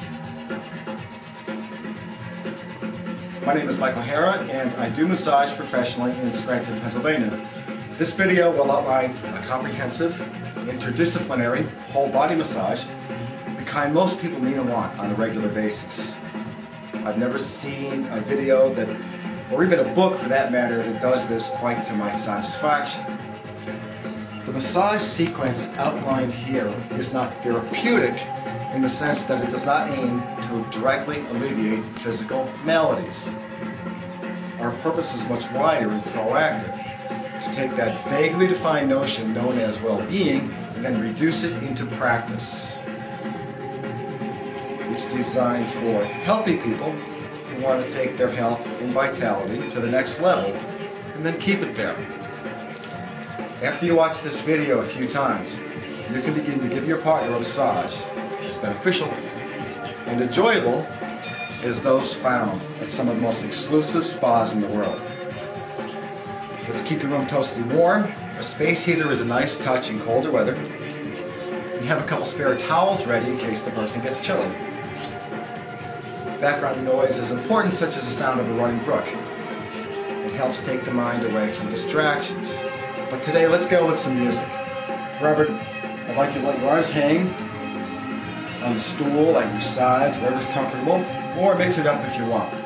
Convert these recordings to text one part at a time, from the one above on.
My name is Michael Hara, and I do massage professionally in Scranton, Pennsylvania. This video will outline a comprehensive, interdisciplinary, whole-body massage, the kind most people need and want on a regular basis. I've never seen a video that, or even a book for that matter, that does this quite to my satisfaction. The massage sequence outlined here is not therapeutic in the sense that it does not aim to directly alleviate physical maladies. Our purpose is much wider and proactive, to take that vaguely defined notion known as well-being and then reduce it into practice. It's designed for healthy people who want to take their health and vitality to the next level and then keep it there. After you watch this video a few times, you can begin to give your partner a massage as beneficial and enjoyable as those found at some of the most exclusive spas in the world. Let's keep your room toasty warm. A space heater is a nice touch in colder weather. And have a couple spare towels ready in case the person gets chilly. Background noise is important, such as the sound of a running brook. It helps take the mind away from distractions. But today, let's go with some music. Robert, I'd like you to let your arms hang on the stool, at your sides, wherever's comfortable, or mix it up if you want.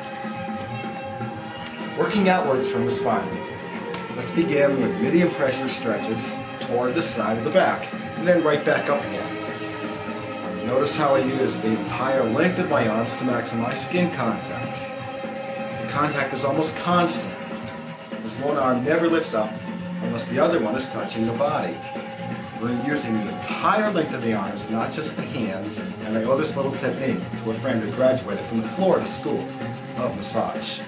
Working outwards from the spine. Let's begin with medium pressure stretches toward the side of the back, and then right back up again. Notice how I use the entire length of my arms to maximize skin contact. The contact is almost constant, as one arm never lifts up unless the other one is touching the body. We're using the entire length of the arms, not just the hands, and I owe this little technique to a friend who graduated from the Florida School of Massage.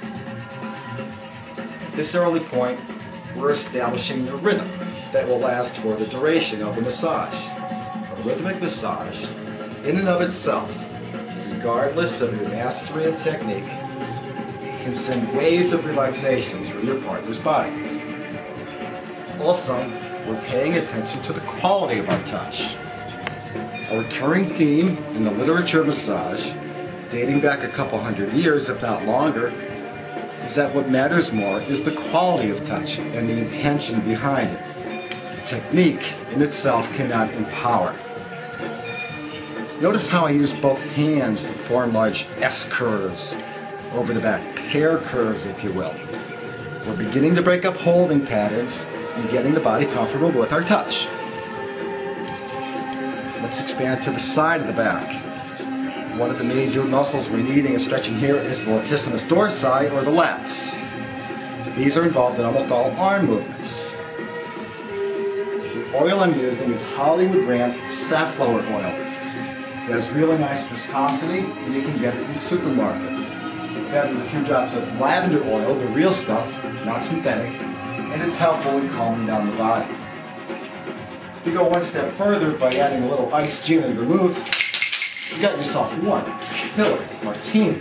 At this early point, we're establishing the rhythm that will last for the duration of the massage. A rhythmic massage, in and of itself, regardless of your mastery of technique, can send waves of relaxation through your partner's body. Also, we're paying attention to the quality of our touch. A recurring theme in the literature of massage, dating back a couple hundred years, if not longer, is that what matters more is the quality of touch and the intention behind it. Technique in itself cannot empower. Notice how I use both hands to form large S-curves over the back, pear curves if you will. We're beginning to break up holding patterns and getting the body comfortable with our touch. Let's expand to the side of the back. One of the major muscles we're needing and stretching here is the latissimus dorsi, or the lats. These are involved in almost all arm movements. The oil I'm using is Hollywood brand safflower oil. It has really nice viscosity, and you can get it in supermarkets. I've added a few drops of lavender oil, the real stuff, not synthetic, and it's helpful in calming down the body. If you go one step further by adding a little iced gin and vermouth, you got yourself one killer martini.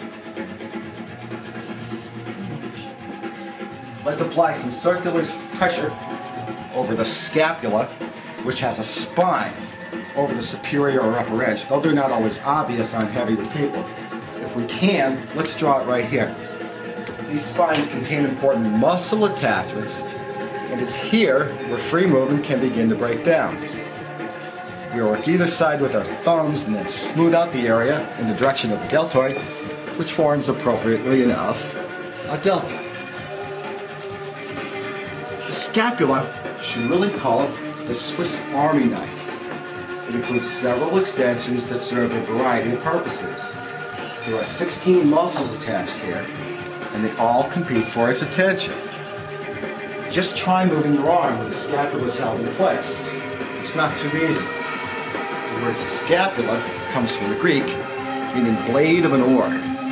Let's apply some circular pressure over the scapula, which has a spine over the superior or upper edge, though they're not always obvious on heavier people. If we can, let's draw it right here. These spines contain important muscle attachments, and it's here where free movement can begin to break down. We work either side with our thumbs and then smooth out the area in the direction of the deltoid, which forms, appropriately enough, a delta. The scapula should really call it the Swiss Army knife. It includes several extensions that serve a variety of purposes. There are 16 muscles attached here, and they all compete for its attention. Just try moving your arm when the scapula is held in place. It's not too easy. The word scapula comes from the Greek, meaning blade of an oar.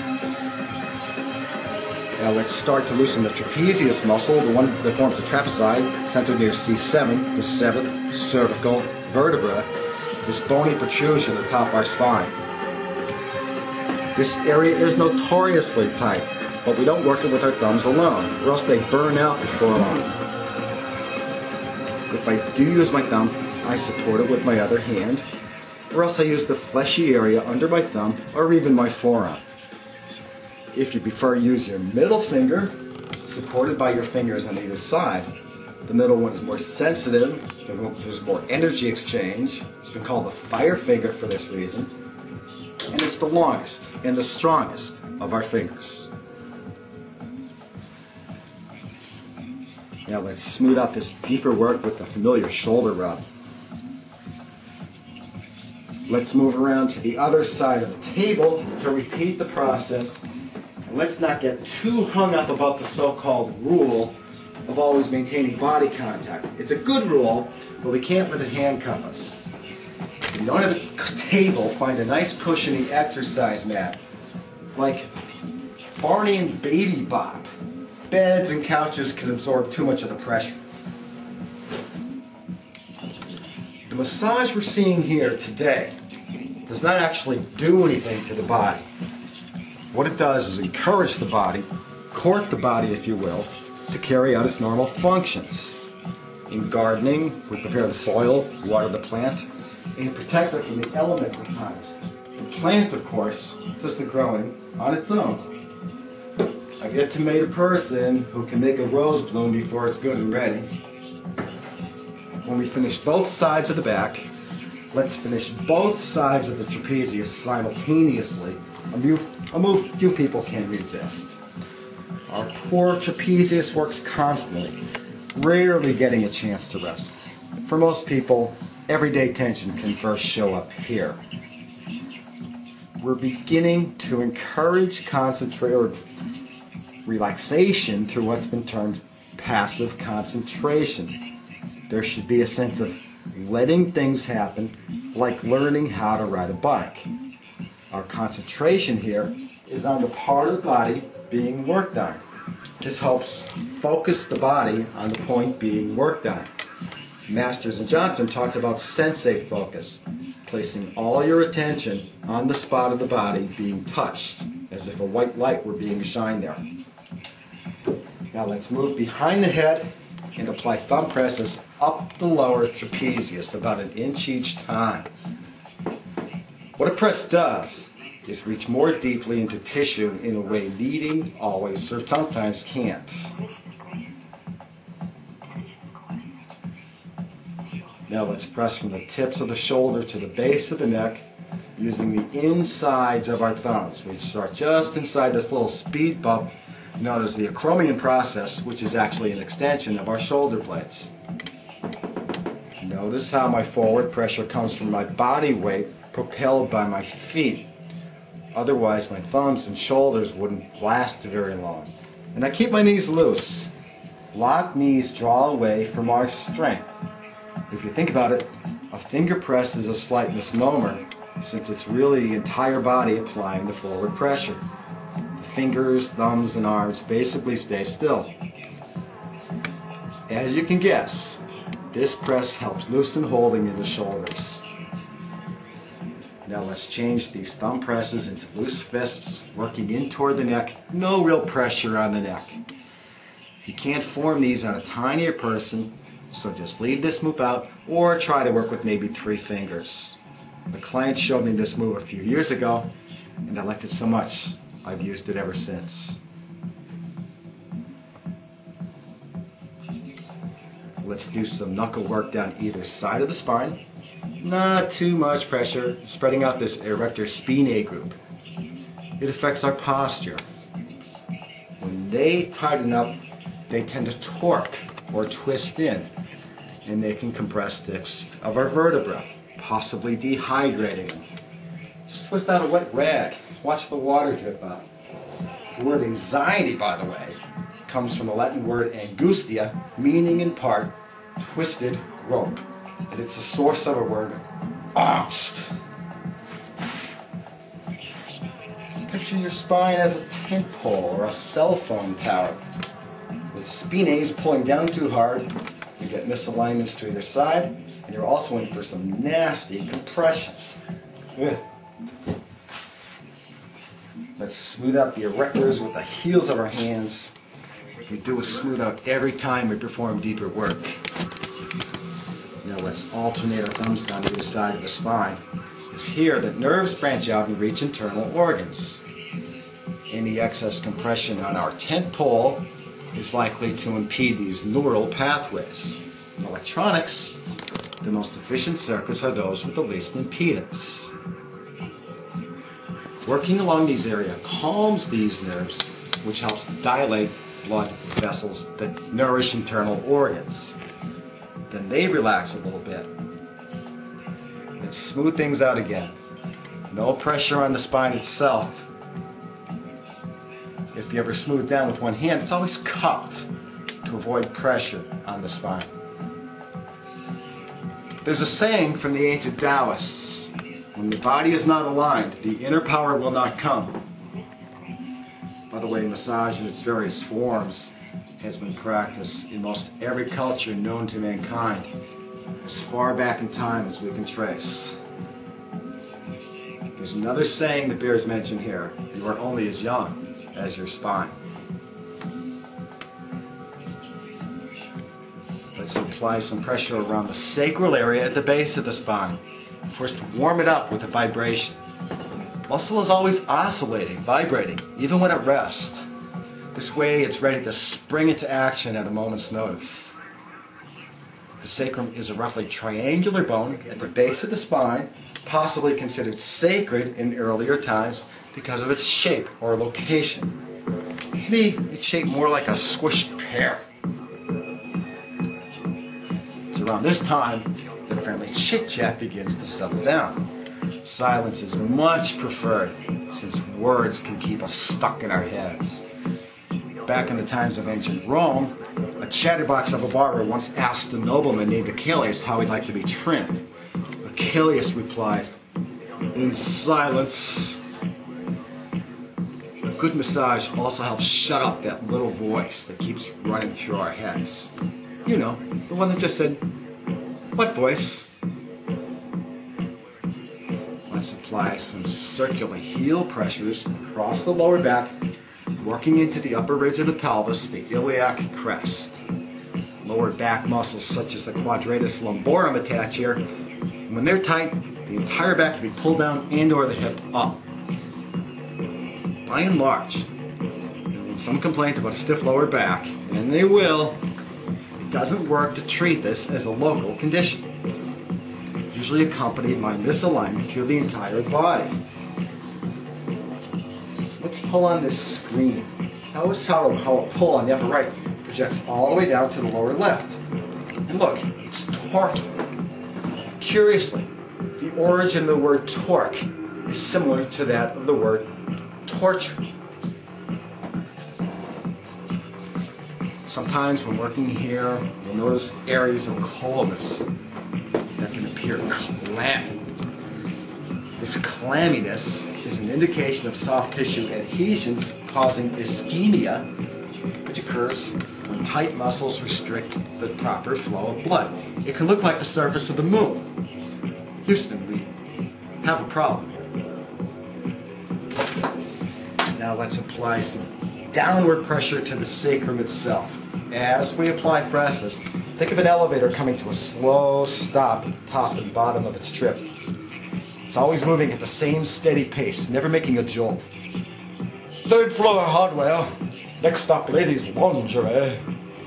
Now let's start to loosen the trapezius muscle, the one that forms the trapezoid, centered near C7, the seventh cervical vertebra, this bony protrusion atop our spine. This area is notoriously tight, but we don't work it with our thumbs alone, or else they burn out before long. If I do use my thumb, I support it with my other hand, or else I use the fleshy area under my thumb or even my forearm. If you prefer, use your middle finger, supported by your fingers on either side. The middle one is more sensitive, there's more energy exchange. It's been called the fire finger for this reason. And it's the longest and the strongest of our fingers. Now let's smooth out this deeper work with the familiar shoulder rub. Let's move around to the other side of the table to repeat the process. And let's not get too hung up about the so-called rule of always maintaining body contact. It's a good rule, but we can't let it handcuff us. If you don't have a table, find a nice cushiony exercise mat, like Barney and Baby Bop. Beds and couches can absorb too much of the pressure. The massage we're seeing here today does not actually do anything to the body. What it does is encourage the body, court the body if you will, to carry out its normal functions. In gardening, we prepare the soil, water the plant, and protect it from the elements at times. The plant, of course, does the growing on its own. I've yet to meet a person who can make a rose bloom before it's good and ready. When we finish both sides of the back, let's finish both sides of the trapezius simultaneously. A move few people can resist. Our poor trapezius works constantly, rarely getting a chance to rest. For most people, everyday tension can first show up here. We're beginning to encourage relaxation through what's been termed passive concentration. There should be a sense of letting things happen, like learning how to ride a bike. Our concentration here is on the part of the body being worked on. This helps focus the body on the point being worked on. Masters and Johnson talked about sensate focus, placing all your attention on the spot of the body being touched, as if a white light were being shined there. Now let's move behind the head and apply thumb presses up the lower trapezius, about an inch each time. What a press does is reach more deeply into tissue in a way kneading always or sometimes can't. Now let's press from the tips of the shoulder to the base of the neck using the insides of our thumbs. We start just inside this little speed bump known as the acromion process, which is actually an extension of our shoulder blades. Notice how my forward pressure comes from my body weight propelled by my feet. Otherwise, my thumbs and shoulders wouldn't last very long. And I keep my knees loose. Locked knees draw away from our strength. If you think about it, a finger press is a slight misnomer, since it's really the entire body applying the forward pressure. The fingers, thumbs, and arms basically stay still. As you can guess, this press helps loosen holding in the shoulders. Now let's change these thumb presses into loose fists, working in toward the neck. No real pressure on the neck. You can't form these on a tinier person, so just leave this move out or try to work with maybe 3 fingers. A client showed me this move a few years ago, and I liked it so much I've used it ever since. Let's do some knuckle work down either side of the spine. Not too much pressure, spreading out this erector spinae group. It affects our posture. When they tighten up, they tend to torque or twist in, and they can compress discs of our vertebra, possibly dehydrating them. Just twist out a wet rag, watch the water drip out. The word anxiety, by the way, comes from the Latin word angustia, meaning in part twisted rope. And it's the source of a word, angst. Picture your spine as a tent pole or a cell phone tower. With spinaes pulling down too hard, you get misalignments to either side, and you're also in for some nasty compressions. Ugh. Let's smooth out the erectors with the heels of our hands. We do a smooth out every time we perform deeper work. Now let's alternate our thumbs down either side of the spine. It's here that nerves branch out and reach internal organs. Any excess compression on our tent pole is likely to impede these neural pathways. In electronics, the most efficient circuits are those with the least impedance. Working along these areas calms these nerves, which helps dilate blood vessels that nourish internal organs. Then they relax a little bit. Let's smooth things out again. No pressure on the spine itself. If you ever smooth down with one hand, it's always cupped to avoid pressure on the spine. There's a saying from the ancient Taoists, when the body is not aligned, the inner power will not come. By the way, massage in its various forms has been practiced in most every culture known to mankind, as far back in time as we can trace. There's another saying that bears mention here: you are only as young as your spine. Let's apply some pressure around the sacral area at the base of the spine. First, warm it up with a vibration. Muscle is always oscillating, vibrating, even when at rest. This way, it's ready to spring into action at a moment's notice. The sacrum is a roughly triangular bone at the base of the spine, possibly considered sacred in earlier times because of its shape or location. To me, it's shaped more like a squished pear. It's around this time that family chit-chat begins to settle down. Silence is much preferred since words can keep us stuck in our heads. Back in the times of ancient Rome, a chatterbox of a barber once asked a nobleman named Achilles how he'd like to be trimmed. Achilles replied, "In silence." A good massage also helps shut up that little voice that keeps running through our heads. You know, the one that just said, "What voice?" Let's apply some circular heel pressures across the lower back, working into the upper ridge of the pelvis, the iliac crest. Lower back muscles such as the quadratus lumborum attach here. And when they're tight, the entire back can be pulled down and or the hip up. By and large, when some complain about a stiff lower back, and they will, it doesn't work to treat this as a local condition, usually accompanied by misalignment through the entire body. Let's pull on this screen. Notice how a pull on the upper right projects all the way down to the lower left. And look, it's torquing. Curiously, the origin of the word torque is similar to that of the word torture. Sometimes when working here, you'll notice areas of coldness that can appear clammy. This clamminess is an indication of soft tissue adhesions causing ischemia, which occurs when tight muscles restrict the proper flow of blood. It can look like the surface of the moon. Houston, we have a problem. Now let's apply some downward pressure to the sacrum itself. As we apply presses, think of an elevator coming to a slow stop at the top and bottom of its trip. It's always moving at the same steady pace, never making a jolt. Third floor hardware. Next stop, ladies' lingerie.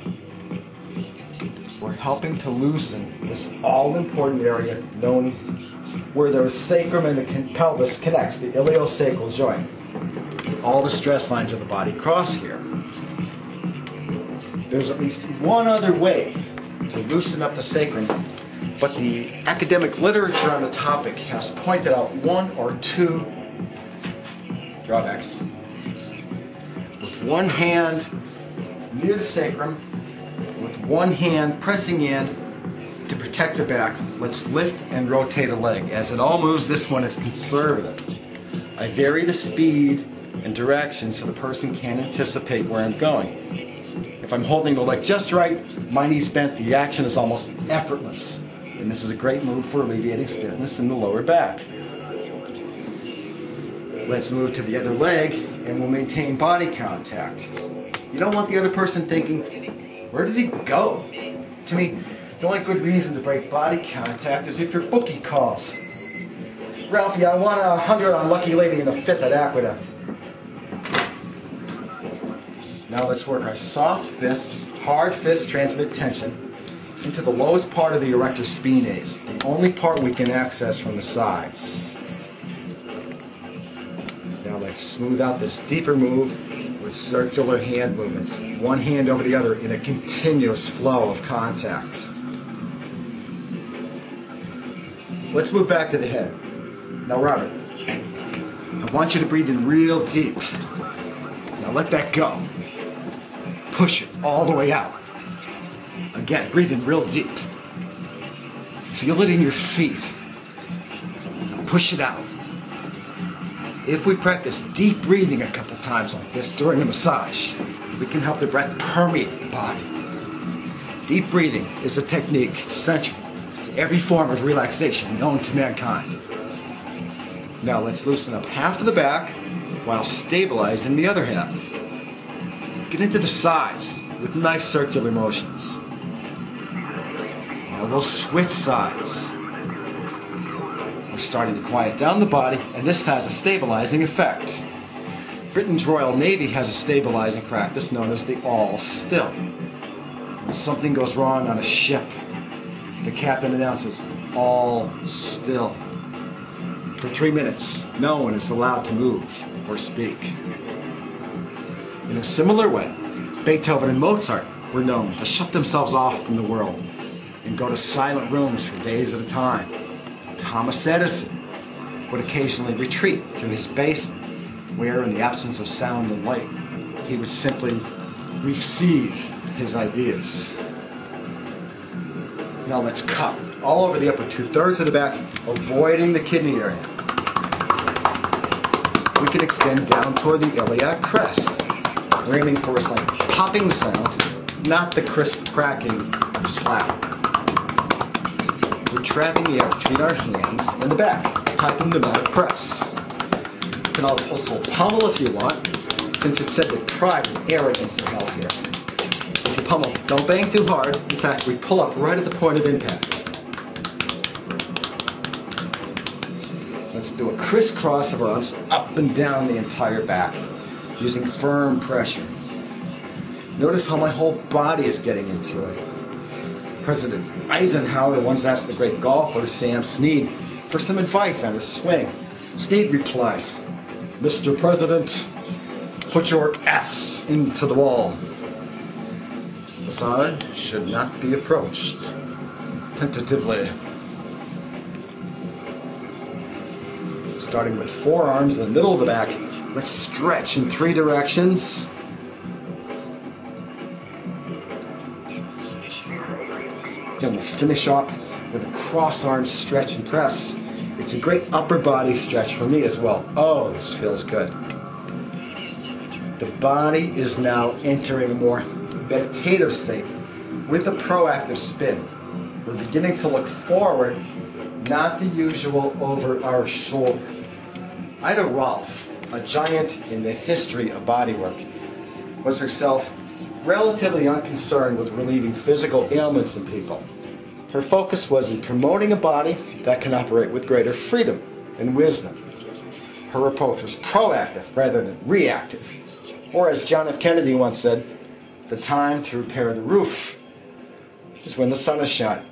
We're helping to loosen this all-important area known where the sacrum and the pelvis connects, the iliosacral joint. All the stress lines of the body cross here. There's at least one other way to loosen up the sacrum, but the academic literature on the topic has pointed out one or two drawbacks. With one hand near the sacrum, with one hand pressing in to protect the back, let's lift and rotate a leg. As it all moves, this one is conservative. I vary the speed and direction so the person can anticipate where I'm going. If I'm holding the leg just right, my knee's bent, the action is almost effortless. And this is a great move for alleviating stiffness in the lower back. Let's move to the other leg and we'll maintain body contact. You don't want the other person thinking, where did he go? To me, the only good reason to break body contact is if your bookie calls. Ralphie, I want 100 on Lucky Lady in the 5th at Aqueduct. Now let's work our soft fists, hard fists transmit tension into the lowest part of the erector spinae, the only part we can access from the sides. Now let's smooth out this deeper move with circular hand movements, one hand over the other in a continuous flow of contact. Let's move back to the head. Now Robert, I want you to breathe in real deep. Now let that go. Push it all the way out. Again, breathe in real deep. Feel it in your feet. Now push it out. If we practice deep breathing a couple times like this during a massage, we can help the breath permeate the body. Deep breathing is a technique central to every form of relaxation known to mankind. Now let's loosen up half of the back while stabilizing the other half. Get into the sides with nice circular motions. Now we'll switch sides. We're starting to quiet down the body, and this has a stabilizing effect. Britain's Royal Navy has a stabilizing practice known as the all still. When something goes wrong on a ship, the captain announces, all still. For 3 minutes, no one is allowed to move or speak. In a similar way, Beethoven and Mozart were known to shut themselves off from the world and go to silent rooms for days at a time. Thomas Edison would occasionally retreat to his basement, where in the absence of sound and light, he would simply receive his ideas. Now let's cut all over the upper 2/3 of the back, avoiding the kidney area. We can extend down toward the iliac crest. We're aiming for a slight popping sound, not the crisp cracking of slap. We're trapping the air between our hands and the back, type of pneumatic press. You can also pummel if you want, since it's said that pride and arrogance are held here. If you pummel, don't bang too hard. In fact, we pull up right at the point of impact. Let's do a crisscross of arms up and down the entire back, using firm pressure. Notice how my whole body is getting into it. President Eisenhower once asked the great golfer Sam Snead for some advice on his swing. Snead replied, "Mr. President, put your ass into the wall." Massage should not be approached tentatively. Starting with forearms in the middle of the back, let's stretch in 3 directions. Then we'll finish up with a cross-arm stretch and press. It's a great upper body stretch for me as well. Oh, this feels good. The body is now entering a more meditative state with a proactive spin. We're beginning to look forward, not the usual over our shoulder. Ida Rolf, a giant in the history of bodywork, was herself relatively unconcerned with relieving physical ailments in people. Her focus was in promoting a body that can operate with greater freedom and wisdom. Her approach was proactive rather than reactive. Or as John F. Kennedy once said, the time to repair the roof is when the sun is shining.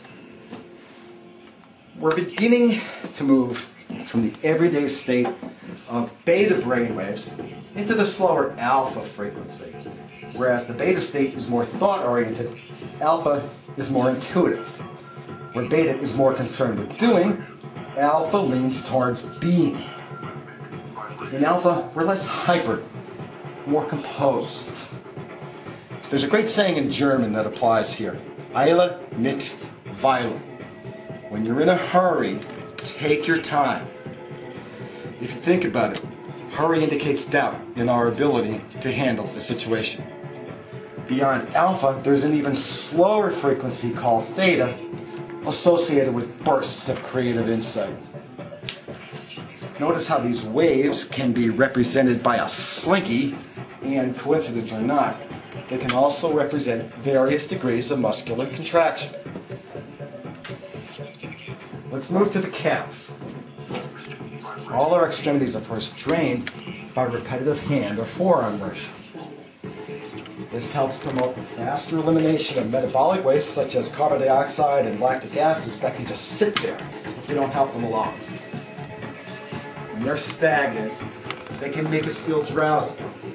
We're beginning to move from the everyday state of beta brainwaves into the slower alpha frequency. Whereas the beta state is more thought-oriented, alpha is more intuitive. Where beta is more concerned with doing, alpha leans towards being. In alpha, we're less hyper, more composed. There's a great saying in German that applies here. Eile mit Weile. When you're in a hurry, take your time. If you think about it, hurry indicates doubt in our ability to handle the situation. Beyond alpha, there's an even slower frequency called theta, associated with bursts of creative insight. Notice how these waves can be represented by a slinky, and coincidence or not, they can also represent various degrees of muscular contraction. Let's move to the calf. All our extremities are first drained by repetitive hand or forearm motion. This helps promote the faster elimination of metabolic waste such as carbon dioxide and lactic acids that can just sit there if we don't help them along. When they're stagnant, they can make us feel drowsy.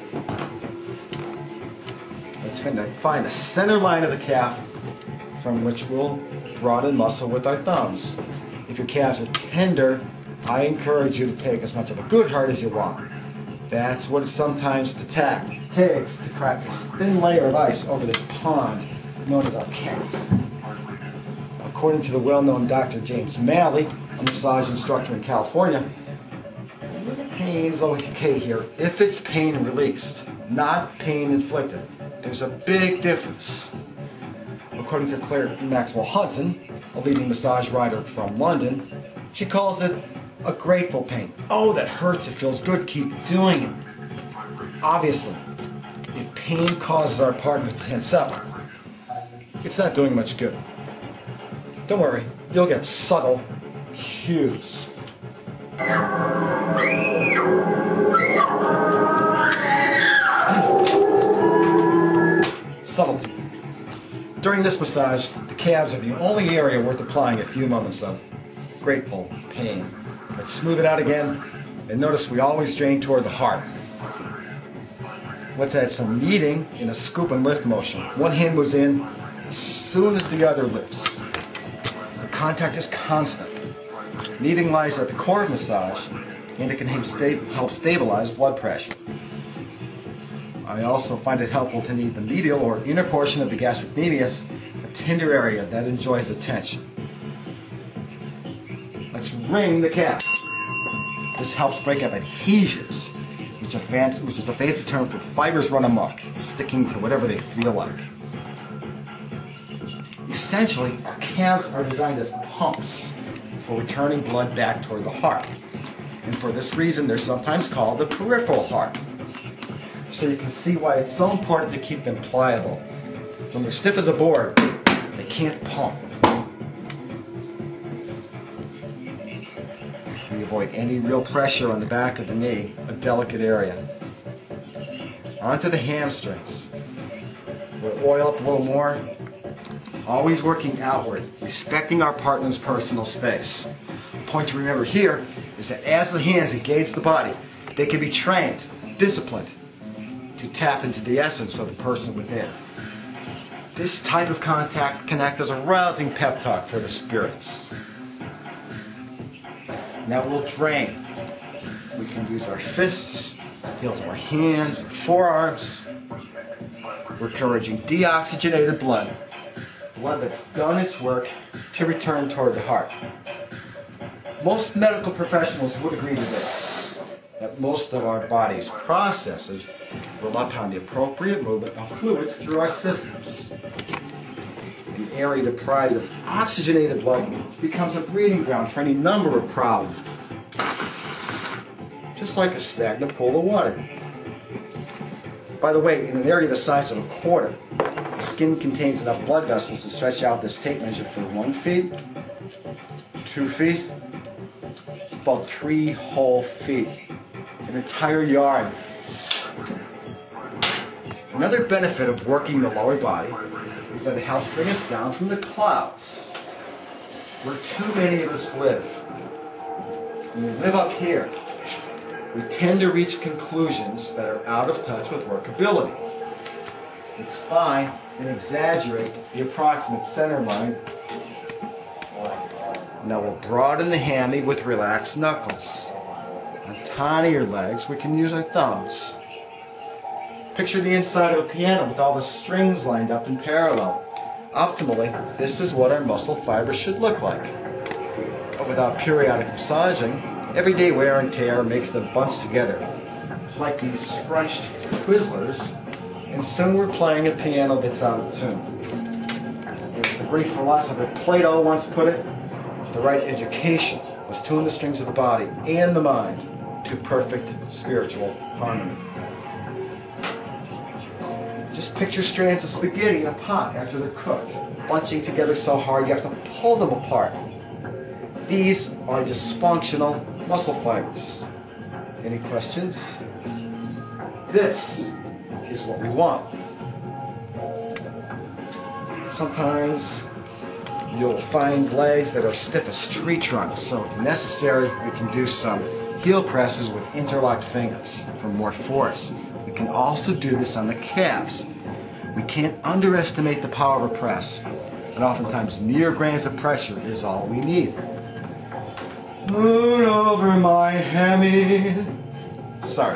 Let's find the center line of the calf from which we'll broaden muscle with our thumbs. If your calves are tender, I encourage you to take as much of a good heart as you want. That's what it sometimes takes to crack this thin layer of ice over this pond known as our calf. According to the well-known Dr. James Malley, a massage instructor in California, pain is okay here if it's pain released, not pain inflicted. There's a big difference. According to Claire Maxwell Hudson, a leading massage writer from London, she calls it a grateful pain. Oh, that hurts, it feels good, keep doing it. Obviously, if pain causes our partner to tense up, it's not doing much good. Don't worry, you'll get subtle cues. Subtlety. During this massage, the calves are the only area worth applying a few moments of grateful pain. Let's smooth it out again, and notice we always drain toward the heart. Let's add some kneading in a scoop and lift motion. One hand moves in as soon as the other lifts. The contact is constant. Kneading lies at the core of massage, and it can help stabilize blood pressure. I also find it helpful to knead the medial or inner portion of the gastric medius, a tender area that enjoys attention. Let's wring the calf. This helps break up adhesions, which is a fancy term for fibers run amok, sticking to whatever they feel like. Essentially, our calves are designed as pumps for returning blood back toward the heart. And for this reason, they're sometimes called the peripheral heart. So you can see why it's so important to keep them pliable. When they're stiff as a board, they can't pump. We avoid any real pressure on the back of the knee, a delicate area. Onto the hamstrings. We'll oil up a little more. Always working outward, respecting our partner's personal space. The point to remember here is that as the hands engage the body, they can be trained, disciplined, to tap into the essence of the person within. This type of contact can act as a rousing pep talk for the spirits. Now we'll drain. We can use our fists, heels of our hands, and forearms. We're encouraging deoxygenated blood that's done its work to return toward the heart. Most medical professionals would agree to this, that most of our body's processes rely upon the appropriate movement of fluids through our systems. An area deprived of oxygenated blood becomes a breeding ground for any number of problems, just like a stagnant pool of water. By the way, in an area the size of a quarter, the skin contains enough blood vessels to stretch out this tape measure for 1 feet, 2 feet, about 3 whole feet, an entire yard. Another benefit of working the lower body is that it helps bring us down from the clouds, where too many of us live. When we live up here, we tend to reach conclusions that are out of touch with workability. It's fine and exaggerate the approximate center line. Now we'll broaden the hammy with relaxed knuckles. On tinier legs, we can use our thumbs. Picture the inside of a piano with all the strings lined up in parallel. Optimally, this is what our muscle fibers should look like. But without periodic massaging, everyday wear and tear makes them bunch together, like these scrunched Twizzlers, and soon we're playing a piano that's out of tune. As the great philosopher Plato once put it, the right education must tune the strings of the body and the mind to perfect spiritual harmony. Just picture strands of spaghetti in a pot after they're cooked, bunching together so hard you have to pull them apart. These are dysfunctional, muscle fibers. Any questions? This is what we want. Sometimes you'll find legs that are stiff as tree trunks, so if necessary, we can do some heel presses with interlocked fingers for more force. We can also do this on the calves. We can't underestimate the power of a press, and oftentimes mere grams of pressure is all we need. Moon over my hammy. Sorry.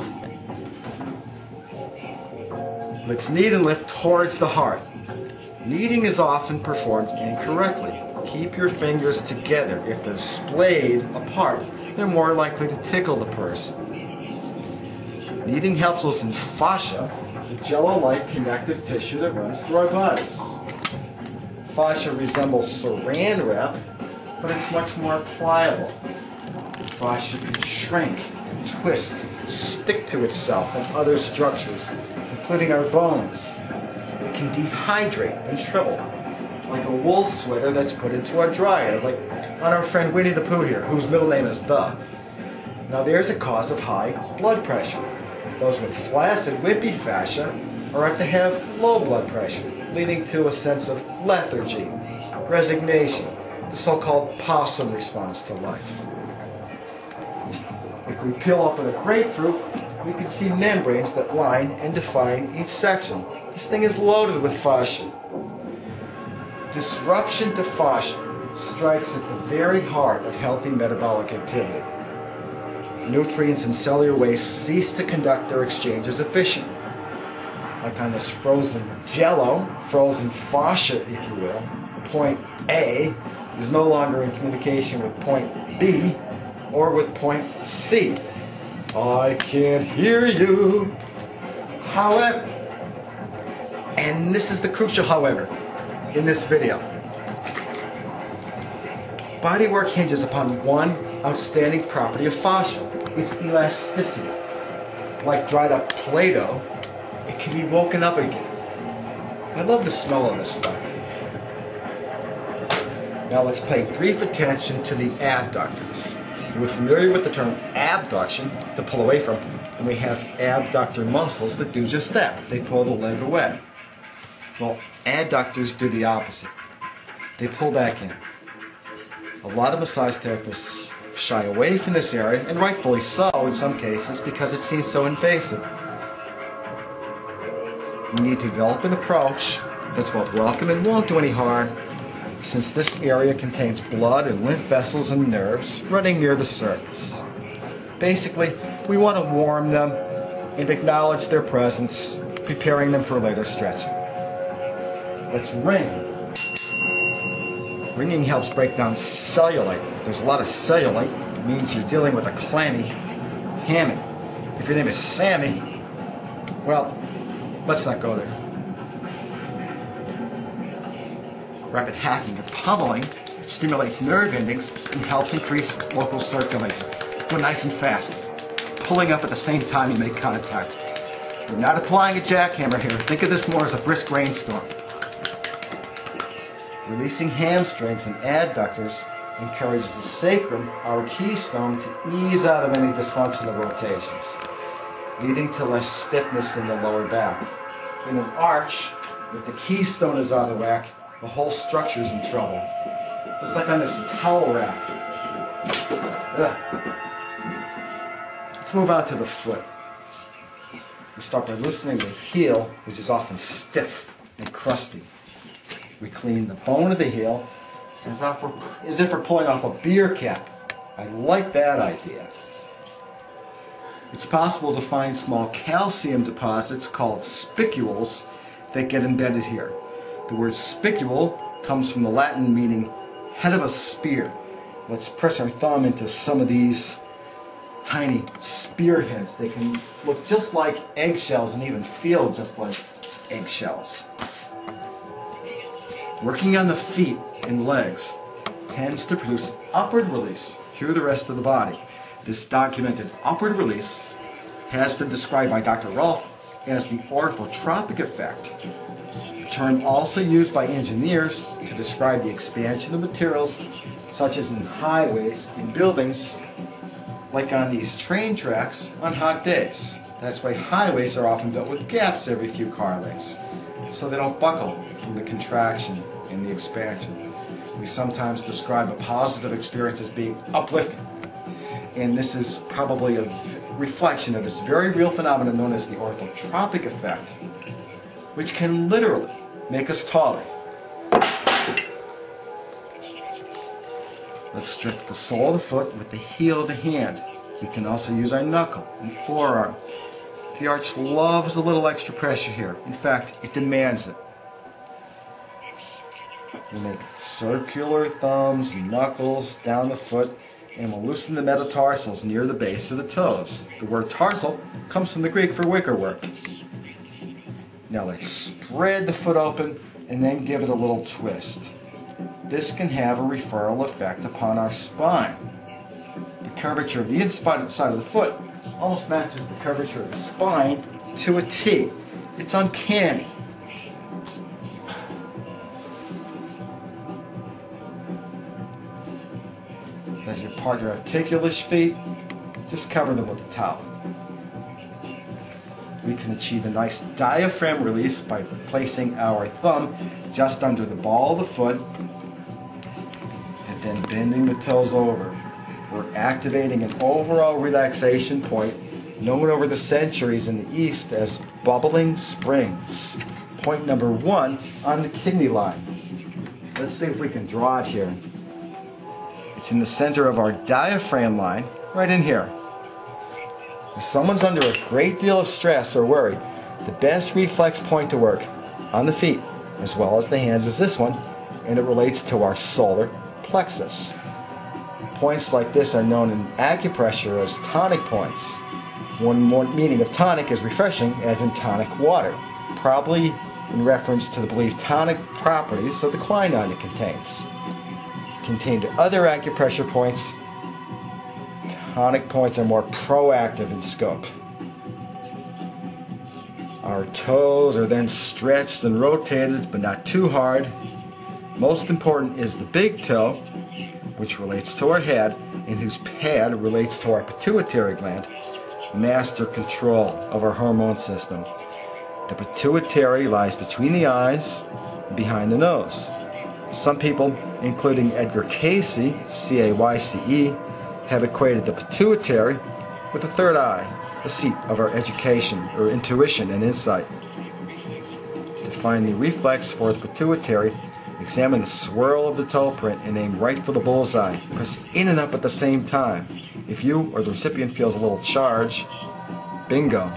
Let's knead and lift towards the heart. Kneading is often performed incorrectly. Keep your fingers together. If they're splayed apart, they're more likely to tickle the person. Kneading helps us in fascia, the jello-like connective tissue that runs through our bodies. Fascia resembles saran wrap, but it's much more pliable. Fascia can shrink, twist, stick to itself and other structures, including our bones. It can dehydrate and shrivel, like a wool sweater that's put into a dryer, like on our friend Winnie the Pooh here, whose middle name is The. Now there's a cause of high blood pressure. Those with flaccid, wimpy fascia are apt to have low blood pressure, leading to a sense of lethargy, resignation, the so-called possum response to life. If we peel open a grapefruit, we can see membranes that line and define each section. This thing is loaded with fascia. Disruption to fascia strikes at the very heart of healthy metabolic activity. Nutrients and cellular waste cease to conduct their exchanges efficiently. Like on this frozen jello, frozen fascia, if you will, point A is no longer in communication with point B or with point C. I can't hear you. However, and this is the crucial however in this video, bodywork hinges upon one outstanding property of fascia, its elasticity. Like dried up Play-Doh, it can be woken up again. I love the smell of this stuff. Now let's pay brief attention to the adductors. We're familiar with the term abduction, to pull away from, and we have abductor muscles that do just that. They pull the leg away. Well, adductors do the opposite. They pull back in. A lot of massage therapists shy away from this area, and rightfully so in some cases because it seems so invasive. We need to develop an approach that's both welcome and won't do any harm, since this area contains blood and lymph vessels and nerves running near the surface. Basically, we want to warm them and acknowledge their presence, preparing them for later stretching. Let's ring. Ringing helps break down cellulite. If there's a lot of cellulite, it means you're dealing with a clammy hammy. If your name is Sammy, well, let's not go there. Rapid hacking or pummeling stimulates nerve endings and helps increase local circulation. Go nice and fast, pulling up at the same time you make contact. We're not applying a jackhammer here. Think of this more as a brisk rainstorm. Releasing hamstrings and adductors encourages the sacrum, our keystone, to ease out of any dysfunctional rotations, leading to less stiffness in the lower back. In an arch, if the keystone is out of whack, the whole structure is in trouble. Just like on this towel rack. Ugh. Let's move on to the foot. We start by loosening the heel, which is often stiff and crusty. We clean the bone of the heel as if we're pulling off a beer cap. I like that idea. It's possible to find small calcium deposits called spicules that get embedded here. The word spicule comes from the Latin meaning head of a spear. Let's press our thumb into some of these tiny spearheads. They can look just like eggshells and even feel just like eggshells. Working on the feet and legs tends to produce upward release through the rest of the body. This documented upward release has been described by Dr. Rolfe as the orthotropic effect, a term also used by engineers to describe the expansion of materials such as in highways, in buildings, like on these train tracks on hot days. That's why highways are often built with gaps every few car lengths, so they don't buckle from the contraction and the expansion. We sometimes describe a positive experience as being uplifting, and this is probably a reflection of this very real phenomenon known as the orthotropic effect, which can literally make us taller. Let's stretch the sole of the foot with the heel of the hand. We can also use our knuckle and forearm. The arch loves a little extra pressure here. In fact, it demands it. We make circular thumbs and knuckles down the foot, and we'll loosen the metatarsals near the base of the toes. The word tarsal comes from the Greek for wicker work. Now let's spread the foot open and then give it a little twist. This can have a referral effect upon our spine. The curvature of the inside of the foot almost matches the curvature of the spine to a T. It's uncanny. Does your partner have ticklish feet? Just cover them with a towel. We can achieve a nice diaphragm release by placing our thumb just under the ball of the foot and then bending the toes over. We're activating an overall relaxation point known over the centuries in the East as bubbling springs. Point number 1 on the kidney line. Let's see if we can draw it here. It's in the center of our diaphragm line, right in here. If someone's under a great deal of stress or worry, the best reflex point to work on the feet, as well as the hands, is this one, and it relates to our solar plexus. Points like this are known in acupressure as tonic points. One more meaning of tonic is refreshing, as in tonic water, probably in reference to the believed tonic properties of the quinine it contains. Contained other acupressure points, tonic points are more proactive in scope. Our toes are then stretched and rotated, but not too hard. Most important is the big toe, which relates to our head, and whose pad relates to our pituitary gland, master control of our hormone system. The pituitary lies between the eyes and behind the nose. Some people, including Edgar Cayce, C-A-Y-C-E, have equated the pituitary with the third eye, the seat of our education or intuition and insight. To find the reflex for the pituitary, examine the swirl of the toe print and aim right for the bullseye. Press in and up at the same time. If you or the recipient feels a little charge, bingo.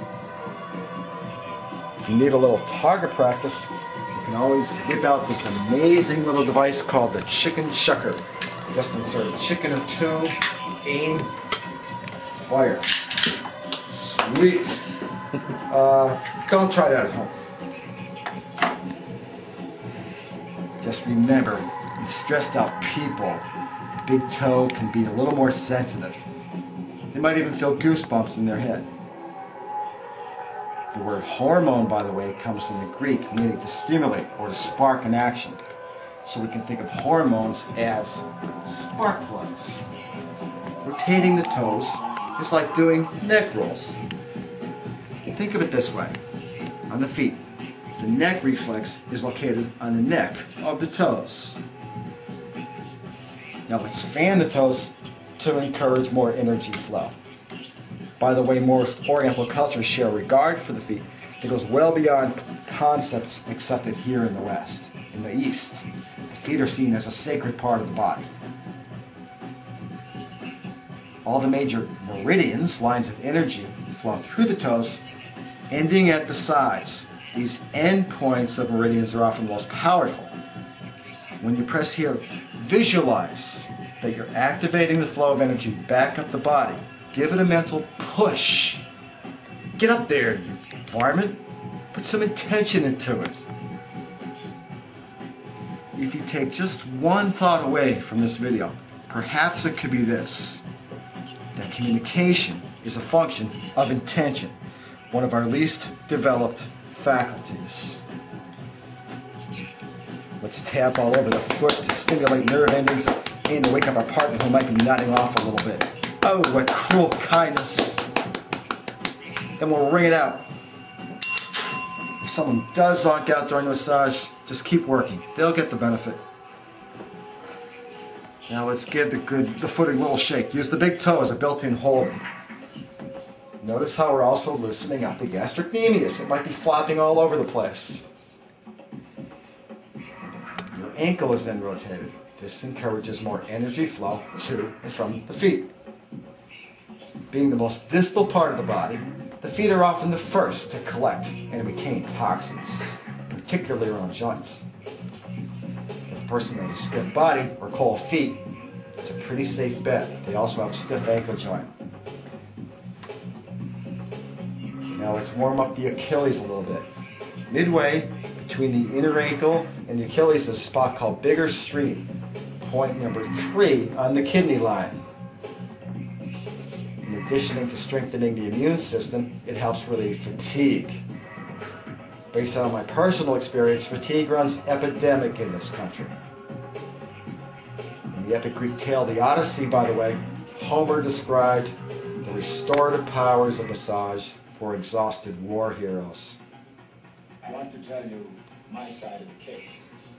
If you need a little target practice, you can always whip out this amazing little device called the chicken shucker. Just insert a chicken or two, aim, fire. Sweet. Don't try that at home. Just remember, in stressed out people, the big toe can be a little more sensitive. They might even feel goosebumps in their head. The word hormone, by the way, comes from the Greek meaning to stimulate or to spark an action. So we can think of hormones as spark plugs. Rotating the toes is like doing neck rolls. Think of it this way. On the feet, the neck reflex is located on the neck of the toes. Now let's fan the toes to encourage more energy flow. By the way, most Oriental cultures share regard for the feet that goes well beyond concepts accepted here in the West. In the East, the feet are seen as a sacred part of the body. All the major meridians, lines of energy, flow through the toes, ending at the sides. These end points of meridians are often the most powerful. When you press here, visualize that you're activating the flow of energy back up the body. Give it a mental push. Get up there, you varmint. Put some intention into it. If you take just one thought away from this video, perhaps it could be this: that communication is a function of intention, one of our least developed faculties. Let's tap all over the foot to stimulate nerve endings aim to wake up our partner who might be nodding off a little bit. Oh, what cruel kindness. Then we'll ring it out. If someone does zonk out during the massage, just keep working. They'll get the benefit. Now let's give the foot a little shake. Use the big toe as a built-in hold. Notice how we're also loosening up the gastrocnemius. It might be flopping all over the place. Your ankle is then rotated. This encourages more energy flow to and from the feet. Being the most distal part of the body, the feet are often the first to collect and retain toxins, particularly around joints. If a person has a stiff body or cold feet, it's a pretty safe bet. They also have a stiff ankle joint. Now let's warm up the Achilles a little bit. Midway between the inner ankle and the Achilles is a spot called Bigger Street, point number 3 on the kidney line. In addition to strengthening the immune system, it helps relieve fatigue. Based on my personal experience, fatigue runs epidemic in this country. In the epic Greek tale, the Odyssey, by the way, Homer described the restorative powers of massage for exhausted war heroes. I want to tell you my side of the case.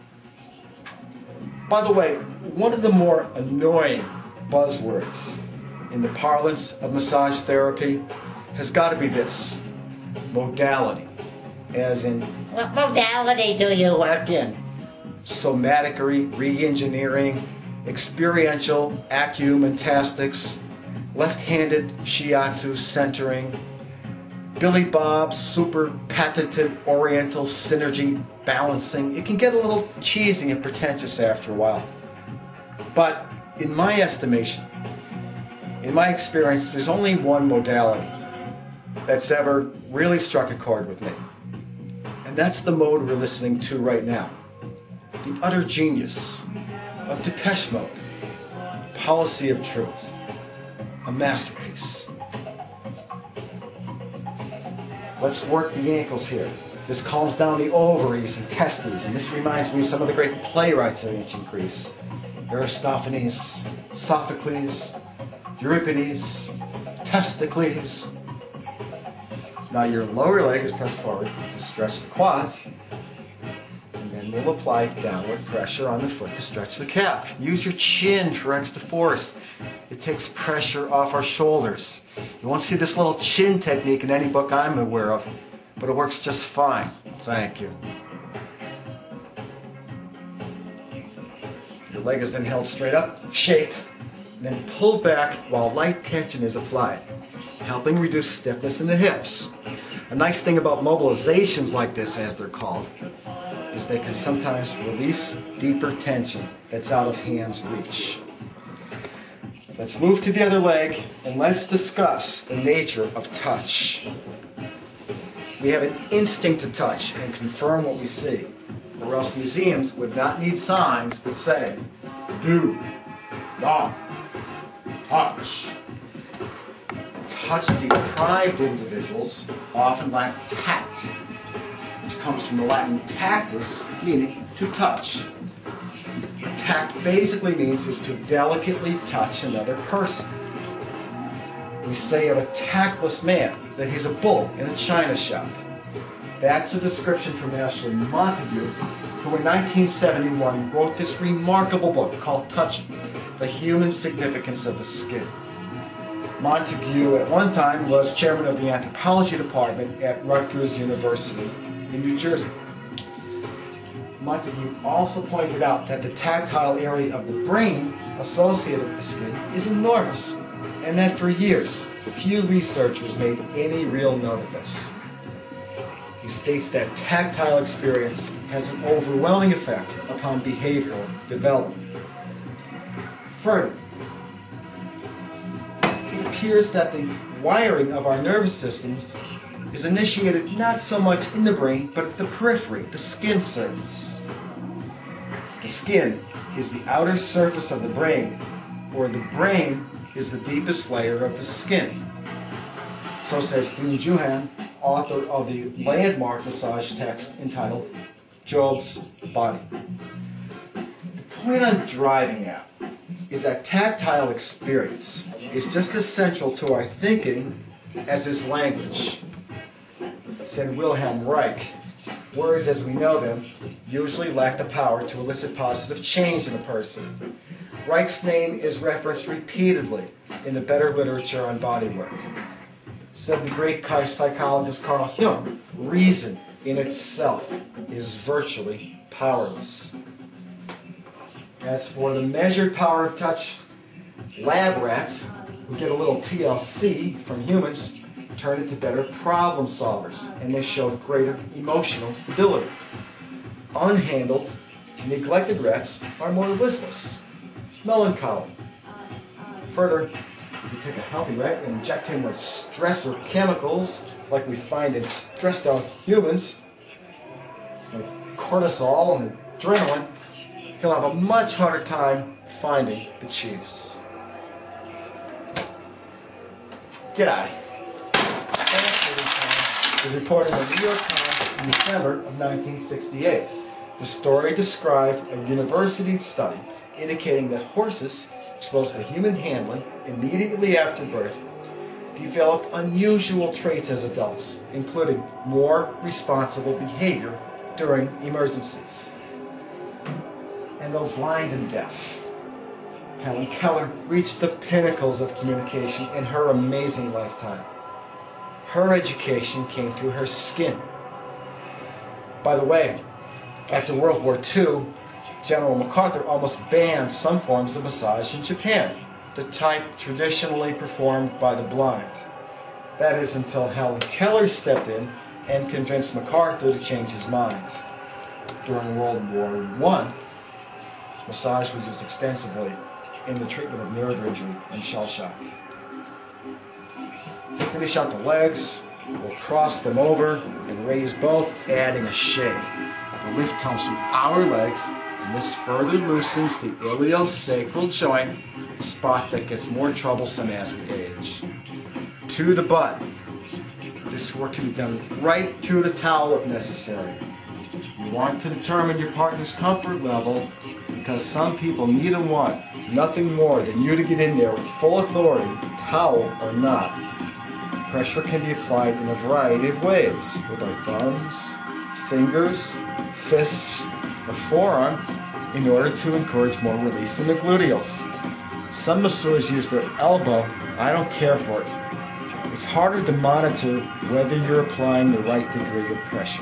By the way, one of the more annoying buzzwords in the parlance of massage therapy has got to be this: modality. As in, what modality do you work in? Somatic re-engineering, experiential acumentastics, left-handed shiatsu centering, Billy Bob's super patented oriental synergy balancing. It can get a little cheesy and pretentious after a while. But in my estimation, in my experience, there's only one modality that's ever really struck a chord with me. And that's the mode we're listening to right now. The utter genius of Depeche Mode. Policy of Truth. A masterpiece. Let's work the ankles here. This calms down the ovaries and testes, and this reminds me of some of the great playwrights of ancient Greece. Aristophanes, Sophocles, Euripides, Testicles. Now your lower leg is pressed forward to stretch the quads, and then we'll apply downward pressure on the foot to stretch the calf. Use your chin for extra force. It takes pressure off our shoulders. You won't see this little chin technique in any book I'm aware of, but it works just fine. Thank you. Your leg is then held straight up, shaped, then pulled back while light tension is applied, helping reduce stiffness in the hips. A nice thing about mobilizations like this, as they're called, is they can sometimes release deeper tension that's out of hand's reach. Let's move to the other leg and let's discuss the nature of touch. We have an instinct to touch and confirm what we see, or else museums would not need signs that say, do not touch. Touch-deprived individuals often lack tact, which comes from the Latin tactus, meaning to touch. What tact basically means is to delicately touch another person. We say of a tactless man that he's a bull in a china shop. That's a description from Ashley Montague, who in 1971 wrote this remarkable book called Touching: The Human Significance of the Skin. Montague at one time was chairman of the anthropology department at Rutgers University in New Jersey. Montague also pointed out that the tactile area of the brain associated with the skin is enormous, and that for years, few researchers made any real note of this. He states that tactile experience has an overwhelming effect upon behavioral development. Further, it appears that the wiring of our nervous systems is initiated not so much in the brain, but at the periphery, the skin surface. The skin is the outer surface of the brain, or the brain is the deepest layer of the skin. So says Dean Juhan, author of the landmark massage text entitled Job's Body. The point I'm driving at is that tactile experience is just as central to our thinking as is language. Said Wilhelm Reich, words as we know them usually lack the power to elicit positive change in a person. Reich's name is referenced repeatedly in the better literature on bodywork. Said the great psychologist Carl Jung, reason in itself is virtually powerless. As for the measured power of touch, lab rats who get a little TLC from humans turn into better problem solvers, and they show greater emotional stability. Unhandled, neglected rats are more listless, melancholy. Further, if you take a healthy rat and inject him with stressor chemicals, like we find in stressed out humans, like cortisol and adrenaline, he'll have a much harder time finding the cheese. Get out of here. Was reported in the New York Times in December of 1968. The story described a university study indicating that horses exposed to human handling immediately after birth developed unusual traits as adults, including more responsible behavior during emergencies. And though blind and deaf, Helen Keller reached the pinnacles of communication in her amazing lifetime. Her education came through her skin. By the way, after World War II, General MacArthur almost banned some forms of massage in Japan, the type traditionally performed by the blind. That is until Helen Keller stepped in and convinced MacArthur to change his mind. During World War I, massage was used extensively in the treatment of nerve injury and shell shock. To finish out the legs, we'll cross them over and raise both, adding a shake. The lift comes from our legs, and this further loosens the iliosacral joint, a spot that gets more troublesome as we age. To the butt. This work can be done right through the towel if necessary. You want to determine your partner's comfort level because some people need and want nothing more than you to get in there with full authority, towel or not. Pressure can be applied in a variety of ways, with our thumbs, fingers, fists, or forearm, in order to encourage more release in the gluteals. Some masseurs use their elbow. I don't care for it. It's harder to monitor whether you're applying the right degree of pressure.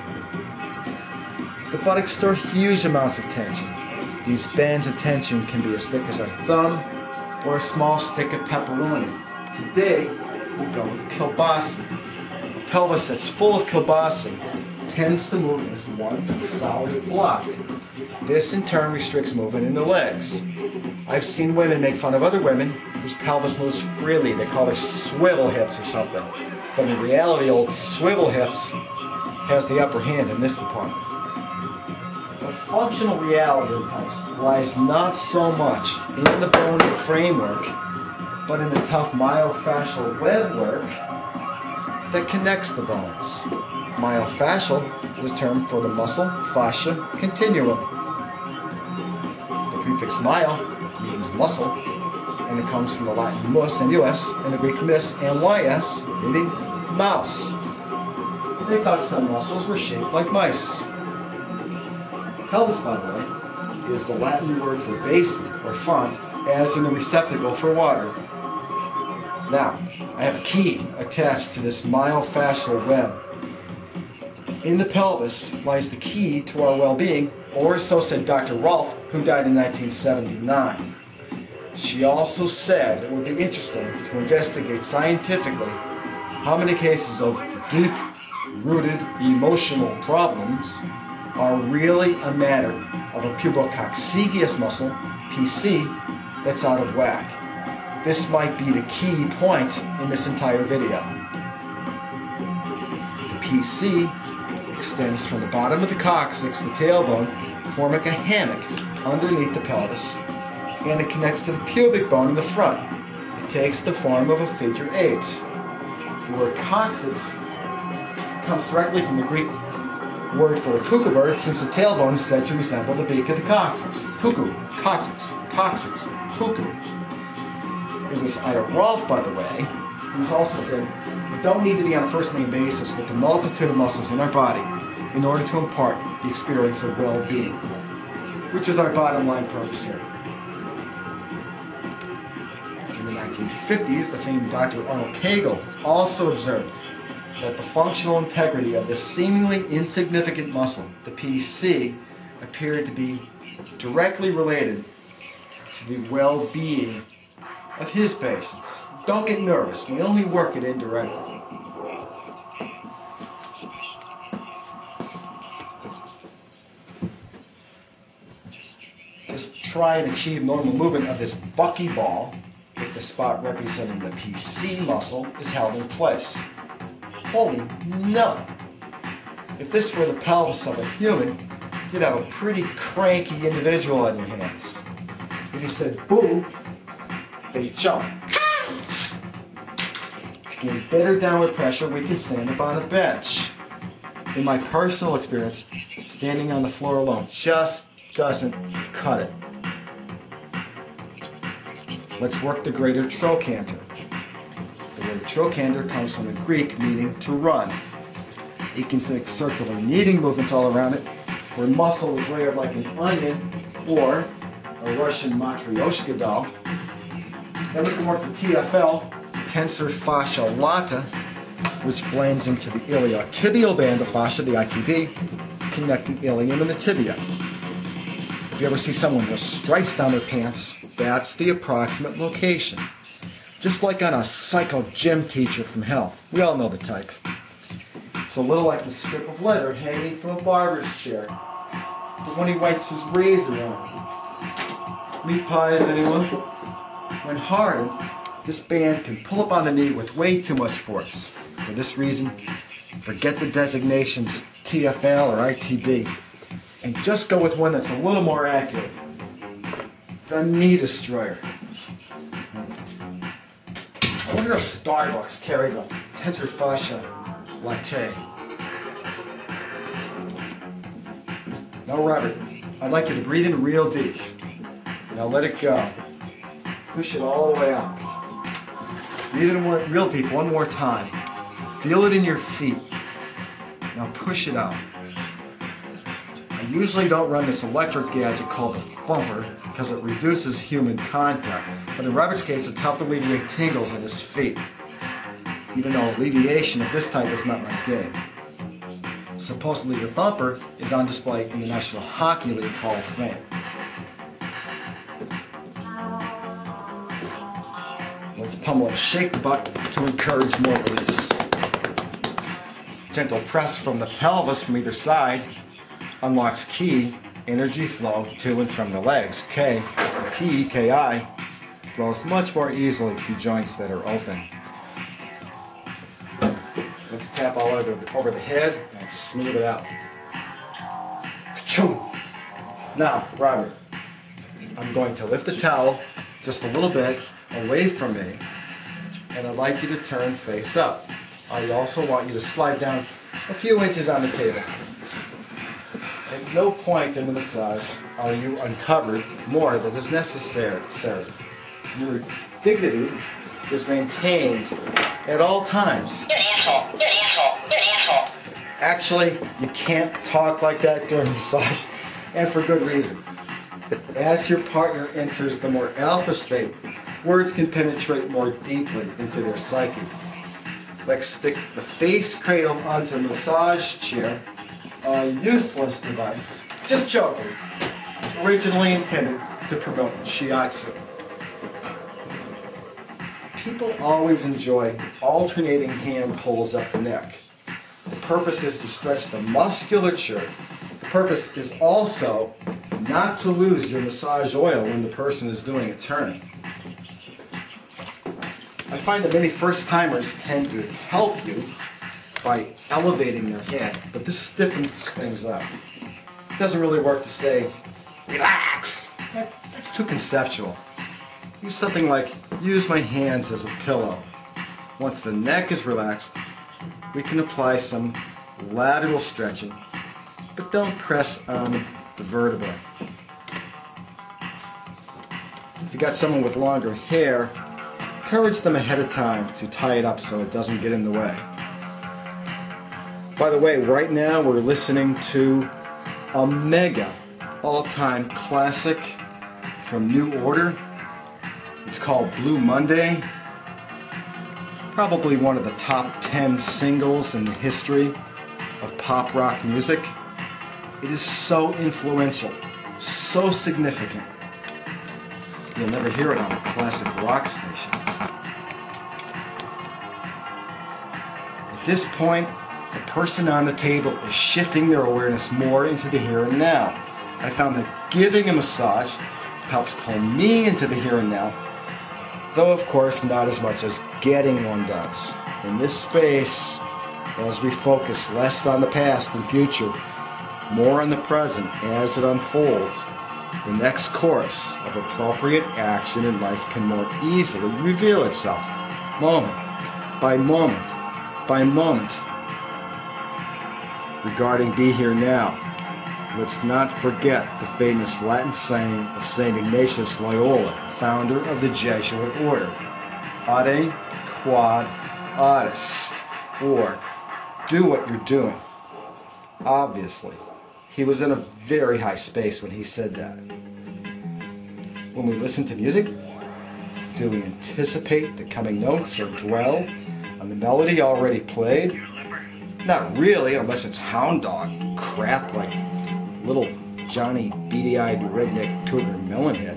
The buttocks store huge amounts of tension. These bands of tension can be as thick as our thumb or a small stick of pepperoni. Today, we'll go with kielbasa. A pelvis that's full of kielbasa tends to move as one solid block. This in turn restricts movement in the legs. I've seen women make fun of other women whose pelvis moves freely. They call her swivel hips or something. But in reality, old swivel hips has the upper hand in this department. The functional reality of the pelvis lies not so much in the bony framework, but in the tough myofascial web work that connects the bones. Myofascial is termed for the muscle fascia continuum. The prefix myo means muscle, and it comes from the Latin mus and us, and the Greek mis and ys, meaning mouse. They thought some muscles were shaped like mice. Pelvis, by the way, is the Latin word for basin or font, as in the receptacle for water. Now, I have a key attached to this myofascial web. In the pelvis lies the key to our well-being, or so said Dr. Rolfe, who died in 1979. She also said it would be interesting to investigate scientifically how many cases of deep-rooted emotional problems are really a matter of a pubococcygeus muscle, PC, that's out of whack. This might be the key point in this entire video. The PC extends from the bottom of the coccyx, the tailbone, forming a hammock underneath the pelvis, and it connects to the pubic bone in the front. It takes the form of a figure 8. The word coccyx comes directly from the Greek word for the cuckoo bird, since the tailbone is said to resemble the beak of the coccyx. Cuckoo, coccyx, cuckoo. It was Ida Rolf, by the way, who's also said, we don't need to be on a first-name basis with the multitude of muscles in our body in order to impart the experience of well-being, which is our bottom line purpose here. In the 1950s, the famed Dr. Arnold Kegel also observed that the functional integrity of this seemingly insignificant muscle, the PC, appeared to be directly related to the well-being of his patients. Don't get nervous, we only work it indirectly. Just try and achieve normal movement of this buckyball if the spot representing the PC muscle is held in place. Holy no! If this were the pelvis of a human, you'd have a pretty cranky individual on your hands. If you said boo, they jump. To gain better downward pressure, we can stand up on a bench. In my personal experience, standing on the floor alone just doesn't cut it. Let's work the greater trochanter. The word trochanter comes from the Greek meaning to run. You can make circular kneading movements all around it, where muscle is layered like an onion or a Russian matryoshka doll. Then we can work the TFL, tensor fascia lata, which blends into the iliotibial band of fascia, the ITB, connecting ilium and the tibia. If you ever see someone with stripes down their pants, that's the approximate location. Just like on a psycho gym teacher from hell. We all know the type. It's a little like the strip of leather hanging from a barber's chair, but when he wipes his razor on. Meat pies, anyone? When hardened, this band can pull up on the knee with way too much force. For this reason, forget the designations TFL or ITB, and just go with one that's a little more accurate. The knee destroyer. I wonder if Starbucks carries a tensor fascia latte. Now, Robert, I'd like you to breathe in real deep. Now let it go. Push it all the way out. Breathe in real deep one more time. Feel it in your feet. Now push it out. I usually don't run this electric gadget called the thumper because it reduces human contact, but in Robert's case it's helped alleviate tingles in his feet, even though alleviation of this type is not my game. Supposedly the thumper is on display in the National Hockey League Hall of Fame. Let's pummel and shake the butt to encourage more release. Gentle press from the pelvis from either side unlocks key energy flow to and from the legs. K, Ki, flows much more easily through joints that are open. Let's tap all over the head and smooth it out. Now, Robert, I'm going to lift the towel just a little bit away from me, and I'd like you to turn face up. I also want you to slide down a few inches on the table. At no point in the massage are you uncovered more than is necessary. Your dignity is maintained at all times. You're an asshole. You're an asshole. You're an asshole. Actually, you can't talk like that during massage, and for good reason. As your partner enters the more alpha state, words can penetrate more deeply into their psyche. Like stick the face cradle onto a massage chair, a useless device. Just joking. Originally intended to promote shiatsu. People always enjoy alternating hand pulls up the neck. The purpose is to stretch the musculature. The purpose is also not to lose your massage oil when the person is doing a turn. I find that many first-timers tend to help you by elevating their head, but this stiffens things up. It doesn't really work to say, relax. That's too conceptual. Use something like, use my hands as a pillow. Once the neck is relaxed, we can apply some lateral stretching, but don't press on the vertebra. got someone with longer hair, encourage them ahead of time to tie it up so it doesn't get in the way. By the way, right now we're listening to a mega all-time classic from New Order. It's called Blue Monday. Probably one of the top 10 singles in the history of pop rock music. It is so influential, so significant. You'll never hear it on a classic rock station. At this point, the person on the table is shifting their awareness more into the here and now. I found that giving a massage helps pull me into the here and now, though of course not as much as getting one does. In this space, as we focus less on the past and future, more on the present as it unfolds, the next course of appropriate action in life can more easily reveal itself, moment by moment by moment. Regarding Be Here Now, let's not forget the famous Latin saying of St. Ignatius Loyola, founder of the Jesuit order, Ade quod adis, or do what you're doing. Obviously, he was in a very high space when he said that. When we listen to music, do we anticipate the coming notes or dwell on the melody already played? Not really, unless it's hound dog crap like little Johnny beady-eyed redneck cougar melonhead.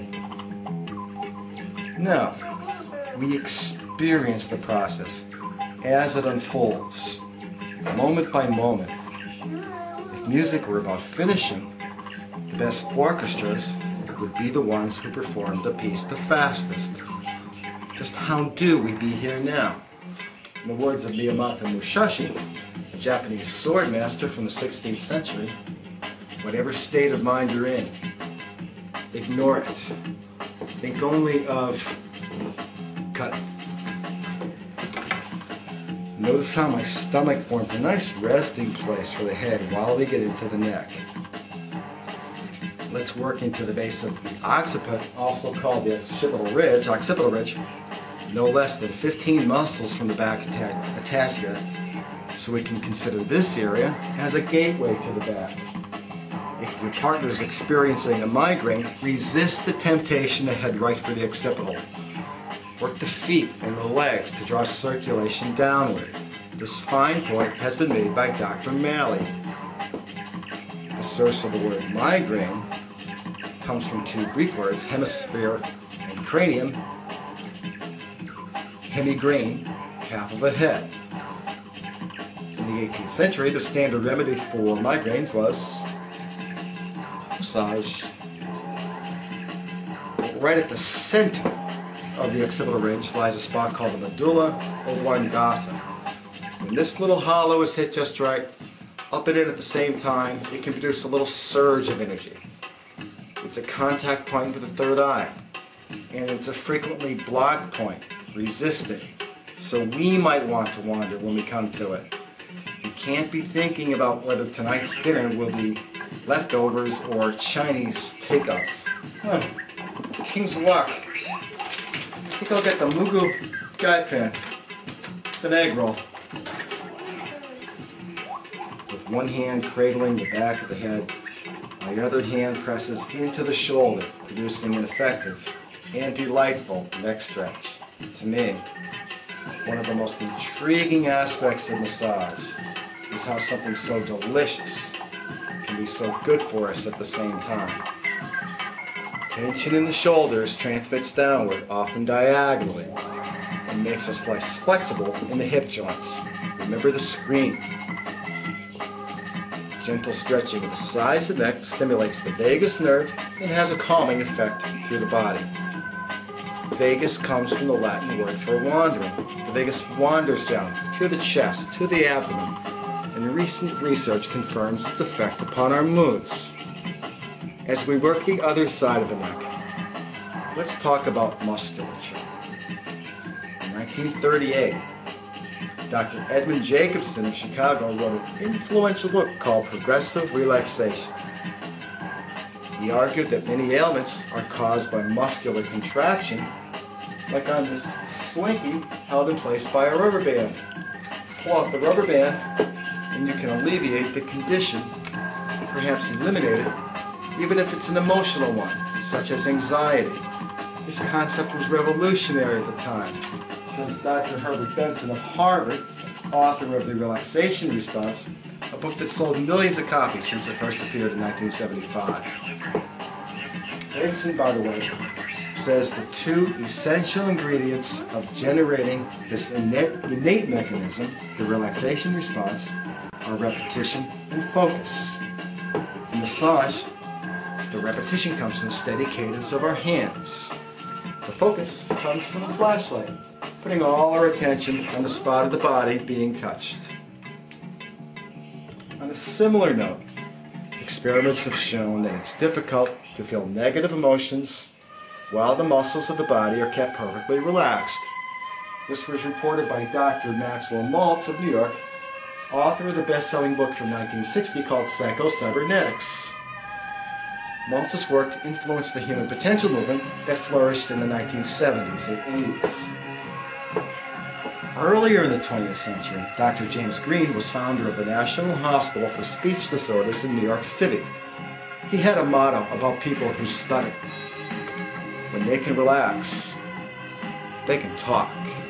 No, we experience the process as it unfolds, moment by moment. If music were about finishing, the best orchestras would be the ones who performed the piece the fastest. Just how do we be here now? In the words of Miyamoto Musashi, a Japanese sword master from the 16th century, whatever state of mind you're in, ignore it. Think only of cutting. Notice how my stomach forms a nice resting place for the head while we get into the neck. Let's work into the base of the occiput, also called the occipital ridge, no less than 15 muscles from the back attached here, so we can consider this area as a gateway to the back. If your partner is experiencing a migraine, resist the temptation to head right for the occipital. Work the feet and the legs to draw circulation downward. This fine point has been made by Dr. Malley. The source of the word migraine comes from two Greek words, hemisphere and cranium. Hemigrain, half of a head. In the 18th century, the standard remedy for migraines was massage. Right at the center of the occipital ridge lies a spot called the medulla oblongata. When this little hollow is hit just right, up and in at the same time, it can produce a little surge of energy. It's a contact point with the third eye, and it's a frequently blocked point, resisted, so we might want to wander when we come to it. You can't be thinking about whether tonight's dinner will be leftovers or Chinese takeouts. King's Walk. I think I'll get the Mugu guy pen. It's an egg roll. With one hand cradling the back of the head, my other hand presses into the shoulder, producing an effective and delightful neck stretch. To me, one of the most intriguing aspects of massage is how something so delicious can be so good for us at the same time. Tension in the shoulders transmits downward, often diagonally, and makes us less flexible in the hip joints. Remember the screen. Gentle stretching of the sides of the neck stimulates the vagus nerve and has a calming effect through the body. Vagus comes from the Latin word for wandering. The vagus wanders down through the chest to the abdomen, and recent research confirms its effect upon our moods. As we work the other side of the neck, let's talk about musculature. In 1938, Dr. Edmund Jacobson of Chicago wrote an influential book called Progressive Relaxation. He argued that many ailments are caused by muscular contraction, like on this slinky held in place by a rubber band. Pull off the rubber band and you can alleviate the condition, perhaps eliminate it, even if it's an emotional one, such as anxiety. This concept was revolutionary at the time, says Dr. Herbert Benson of Harvard, author of The Relaxation Response, a book that sold millions of copies since it first appeared in 1975. Benson, by the way, says the two essential ingredients of generating this innate mechanism, the relaxation response, are repetition and focus. In massage, the repetition comes from the steady cadence of our hands. The focus comes from the flashlight, putting all our attention on the spot of the body being touched. On a similar note, experiments have shown that it's difficult to feel negative emotions while the muscles of the body are kept perfectly relaxed. This was reported by Dr. Maxwell Maltz of New York, author of the best-selling book from 1960 called Psycho-Cybernetics. Maltz's work influenced the human potential movement that flourished in the 1970s and 80s. Earlier in the 20th century, Dr. James Green was founder of the National Hospital for Speech Disorders in New York City. He had a motto about people who stutter. When they can relax, they can talk.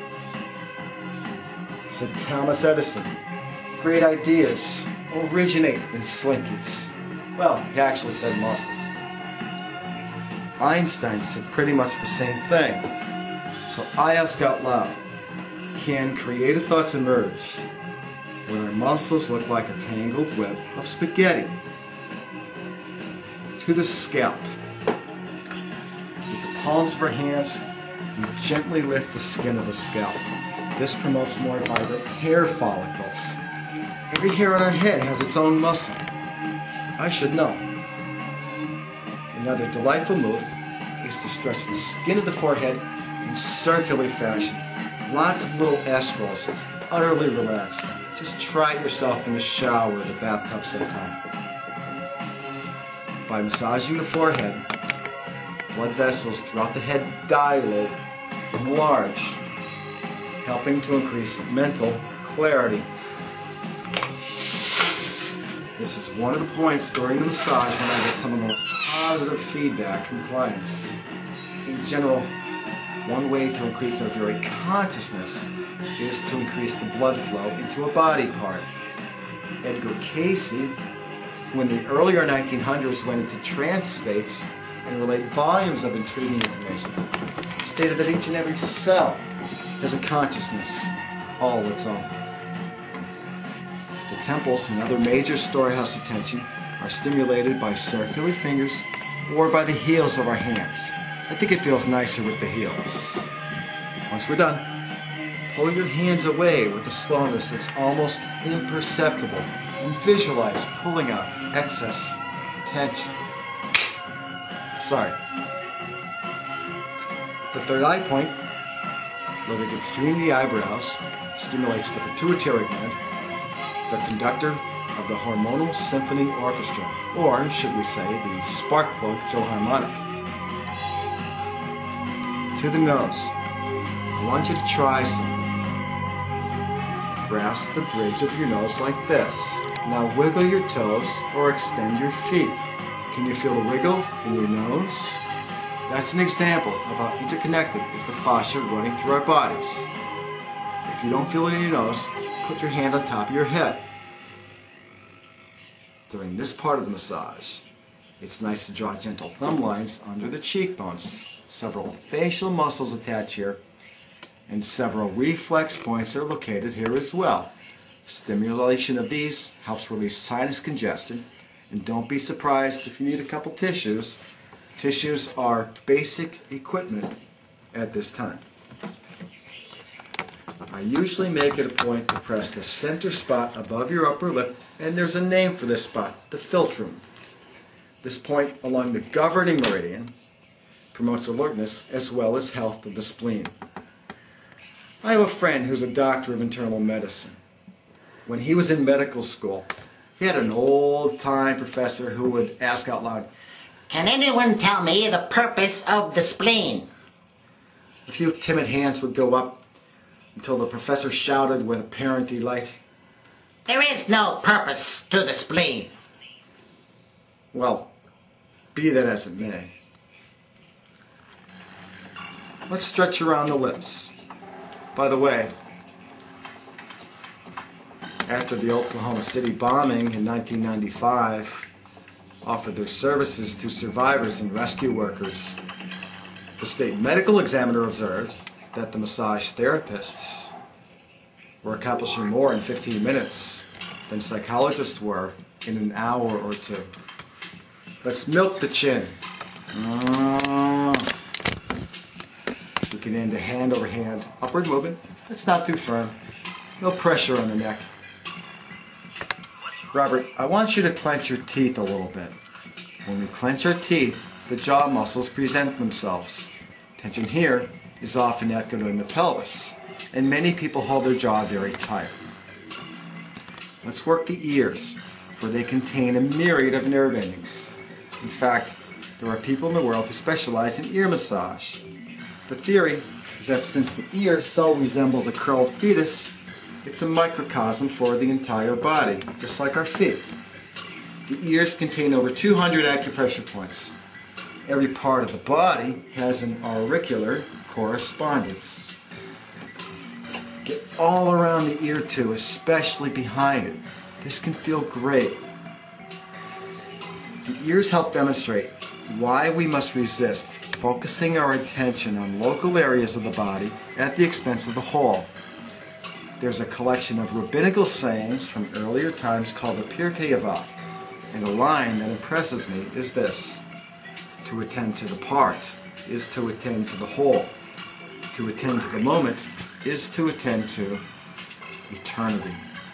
Said Thomas Edison, great ideas originate in slinkies. Well, he actually said muscles. Einstein said pretty much the same thing. So I ask out loud, can creative thoughts emerge when our muscles look like a tangled web of spaghetti? To the scalp. With the palms of our hands, we gently lift the skin of the scalp. This promotes more vibrant hair follicles. Every hair on our head has its own muscle. I should know. Another delightful move is to stretch the skin of the forehead in circular fashion. Lots of little S rolls. It's utterly relaxed. Just try it yourself in the shower or the bathtub sometime. By massaging the forehead, blood vessels throughout the head dilate and enlarge, helping to increase mental clarity. This is one of the points during the massage when I get some of the most positive feedback from clients. In general, one way to increase our very consciousness is to increase the blood flow into a body part. Edgar Casey, who in the earlier 1900s went into trance states and relayed volumes of intriguing information, stated that each and every cell has a consciousness all its own. The temples and other major storehouse of tension are stimulated by circular fingers or by the heels of our hands. I think it feels nicer with the heels. Once we're done, pull your hands away with a slowness that's almost imperceptible and visualize pulling out excess tension. Sorry. The third eye point, located between the eyebrows, stimulates the pituitary gland, the conductor of the hormonal symphony orchestra, or should we say the spark plug philharmonic. To the nose. I want you to try something. Grasp the bridge of your nose like this. Now wiggle your toes or extend your feet. Can you feel the wiggle in your nose? That's an example of how interconnected is the fascia running through our bodies. If you don't feel it in your nose, put your hand on top of your head. During this part of the massage, it's nice to draw gentle thumb lines under the cheekbones. Several facial muscles attach here, and several reflex points are located here as well. Stimulation of these helps release sinus congestion, and don't be surprised if you need a couple tissues. Tissues are basic equipment at this time. I usually make it a point to press the center spot above your upper lip, and there's a name for this spot, the philtrum. This point along the governing meridian promotes alertness as well as health of the spleen. I have a friend who's a doctor of internal medicine. When he was in medical school, he had an old-time professor who would ask out loud, Can anyone tell me the purpose of the spleen? A few timid hands would go up until the professor shouted with apparent delight, There is no purpose to the spleen. "Well, be that as it may. Let's stretch around the lips. By the way, after the Oklahoma City bombing in 1995 offered their services to survivors and rescue workers, the state medical examiner observed that the massage therapists were accomplishing more in 15 minutes than psychologists were in an hour or two. Let's milk the chin. We can end a hand over hand upward movement. It's not too firm. No pressure on the neck. Robert, I want you to clench your teeth a little bit. When we clench our teeth, the jaw muscles present themselves. Tension here is often echoed in the pelvis, and many people hold their jaw very tight. Let's work the ears, for they contain a myriad of nerve endings. In fact, there are people in the world who specialize in ear massage. The theory is that since the ear so resembles a curled fetus, it's a microcosm for the entire body, just like our feet. The ears contain over 200 acupressure points. Every part of the body has an auricular correspondence. Get all around the ear too, especially behind it. This can feel great. The ears help demonstrate why we must resist focusing our attention on local areas of the body at the expense of the whole. There's a collection of rabbinical sayings from earlier times called the Pirkei Avot, and a line that impresses me is this: to attend to the part is to attend to the whole. To attend to the moment is to attend to eternity.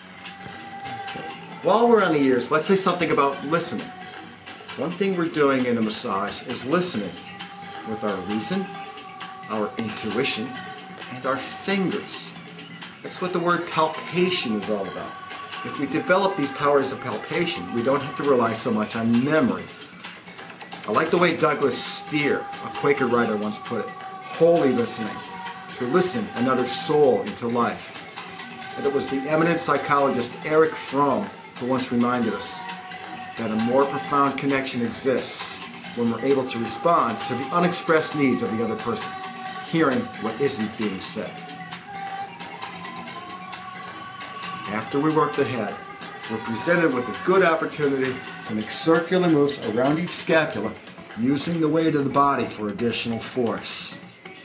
While we're on the ears, let's say something about listening. One thing we're doing in a massage is listening with our reason, our intuition, and our fingers. That's what the word palpation is all about. If we develop these powers of palpation, we don't have to rely so much on memory. I like the way Douglas Steer, a Quaker writer, once put it: holy listening, to listen another soul into life. And it was the eminent psychologist Erich Fromm who once reminded us that a more profound connection exists when we're able to respond to the unexpressed needs of the other person, hearing what isn't being said. After we work the head, we're presented with a good opportunity to make circular moves around each scapula, using the weight of the body for additional force.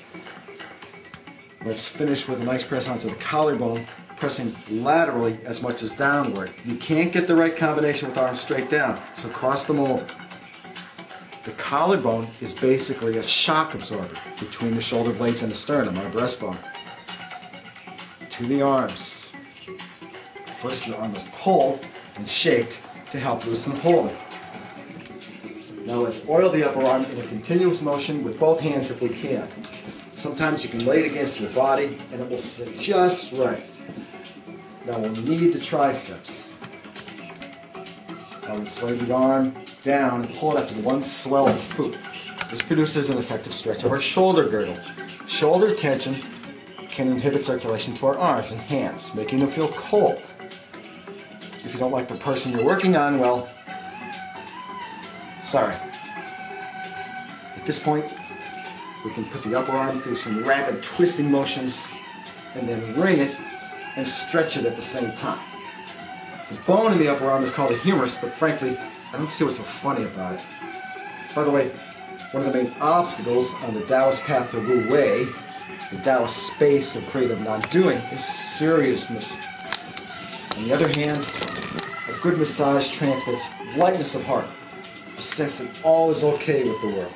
Let's finish with a nice press onto the collarbone, pressing laterally as much as downward. You can't get the right combination with arms straight down, so cross them over. The collarbone is basically a shock absorber between the shoulder blades and the sternum, our breastbone. To the arms. First, your arm is pulled and shaped to help loosen and hold it. Now let's oil the upper arm in a continuous motion with both hands if we can. Sometimes you can lay it against your body and it will sit just right. Now we'll knead the triceps. Now let's lay the arm down and pull it up in one swell foot. This produces an effective stretch of our shoulder girdle. Shoulder tension can inhibit circulation to our arms and hands, making them feel cold. If you don't like the person you're working on, well, sorry. At this point, we can put the upper arm through some rapid twisting motions and then wring it and stretch it at the same time. The bone in the upper arm is called a humerus, but frankly, I don't see what's so funny about it. By the way, one of the main obstacles on the Taoist path to Wu Wei, the Taoist space of creative non-doing, is seriousness. On the other hand, a good massage transmits lightness of heart, a sense that all is okay with the world.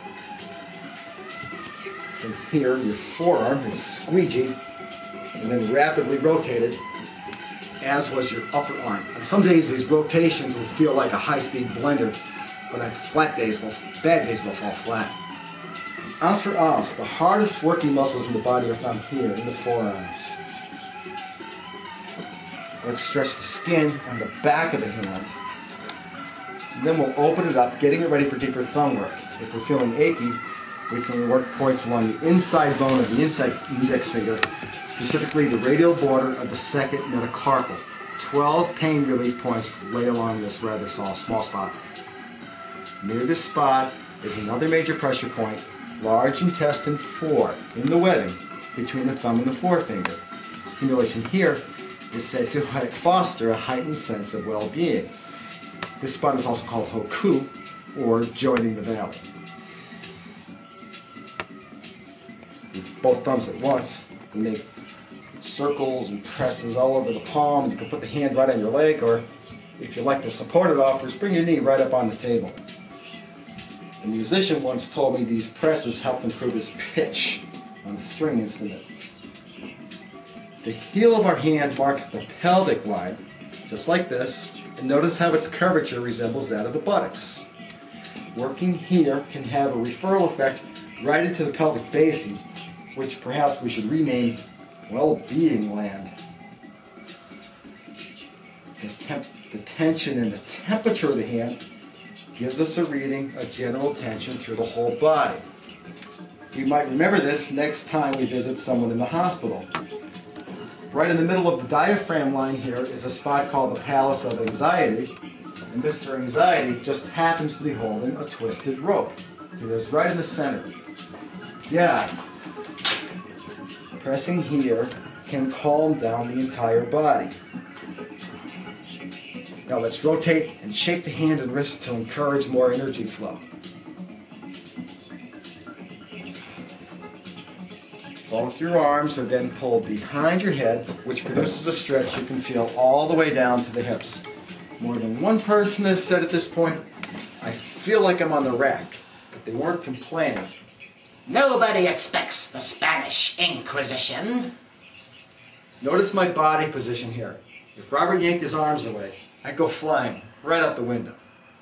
From here, your forearm is squeegeed and then rapidly rotated, as was your upper arm. On some days, these rotations will feel like a high-speed blender, but on bad days, they'll fall flat. Ounce for ounce, the hardest working muscles in the body are found here in the forearms. Let's stretch the skin on the back of the hand. And then we'll open it up, getting it ready for deeper thumb work. If we're feeling achy, we can work points along the inside bone of the inside index finger, specifically the radial border of the second metacarpal. 12 pain relief points lay along this rather small spot. Near this spot is another major pressure point, large intestine 4, in the webbing between the thumb and the forefinger. Stimulation here is said to foster a heightened sense of well-being. This spot is also called hoku, or joining the valley. With both thumbs at once, you make circles and presses all over the palm, and you can put the hand right on your leg, or if you like the supported offers, bring your knee right up on the table. A musician once told me these presses helped improve his pitch on a string instrument. The heel of our hand marks the pelvic line, just like this, and notice how its curvature resembles that of the buttocks. Working here can have a referral effect right into the pelvic basin, which perhaps we should rename well-being land. The tension and the temperature of the hand gives us a reading of general tension through the whole body. We might remember this next time we visit someone in the hospital. Right in the middle of the diaphragm line here is a spot called the Palace of Anxiety, and Mr. Anxiety just happens to be holding a twisted rope. It is right in the center. Yeah. Pressing here can calm down the entire body. Now let's rotate and shake the hand and wrist to encourage more energy flow. Both your arms are then pulled behind your head, which produces a stretch you can feel all the way down to the hips. More than one person has said at this point, "I feel like I'm on the rack," but they weren't complaining. Nobody expects the Spanish Inquisition. Notice my body position here. If Robert yanked his arms away, I'd go flying right out the window.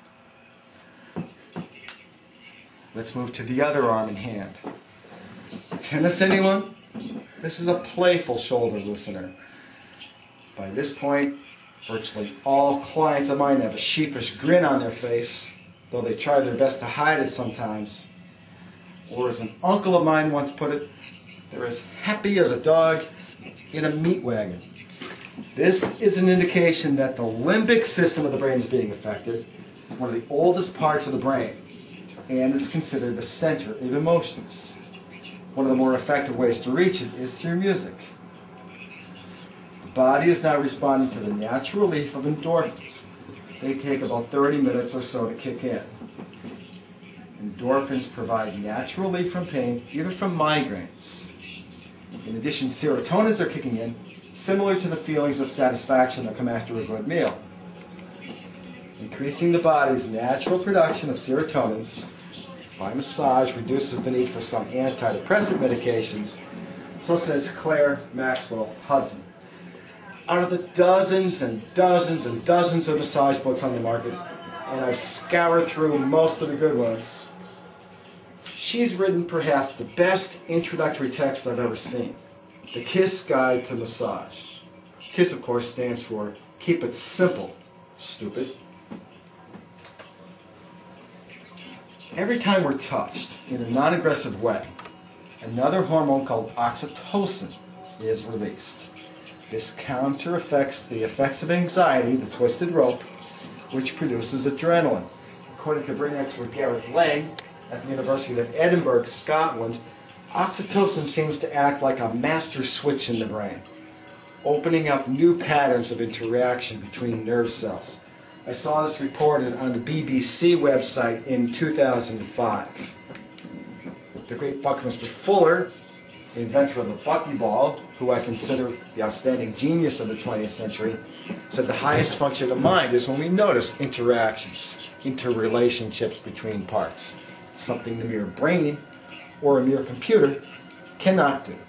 Let's move to the other arm and hand. Tennis, anyone? This is a playful shoulder loosener. By this point, virtually all clients of mine have a sheepish grin on their face, though they try their best to hide it sometimes. Or as an uncle of mine once put it, they're as happy as a dog in a meat wagon. This is an indication that the limbic system of the brain is being affected, one of the oldest parts of the brain, and it's considered the center of emotions. One of the more effective ways to reach it is through music. The body is now responding to the natural relief of endorphins. They take about 30 minutes or so to kick in. Endorphins provide natural relief from pain, even from migraines. In addition, serotonins are kicking in, similar to the feelings of satisfaction that come after a good meal. Increasing the body's natural production of serotonins by massage reduces the need for some antidepressant medications, so says Claire Maxwell Hudson. Out of the dozens and dozens and dozens of massage books on the market, and I've scoured through most of the good ones, she's written perhaps the best introductory text I've ever seen. The KISS Guide to Massage. KISS, of course, stands for Keep It Simple, Stupid. Every time we're touched in a non-aggressive way, another hormone called oxytocin is released. This counter-affects the effects of anxiety, the twisted rope, which produces adrenaline. According to brain expert Gareth Lang at the University of Edinburgh, Scotland, oxytocin seems to act like a master switch in the brain, opening up new patterns of interaction between nerve cells. I saw this reported on the BBC website in 2005. The great Buckminster Fuller, the inventor of the buckyball, who I consider the outstanding genius of the 20th century, said the highest function of mind is when we notice interactions, interrelationships between parts, something the mere brain or a mere computer cannot do.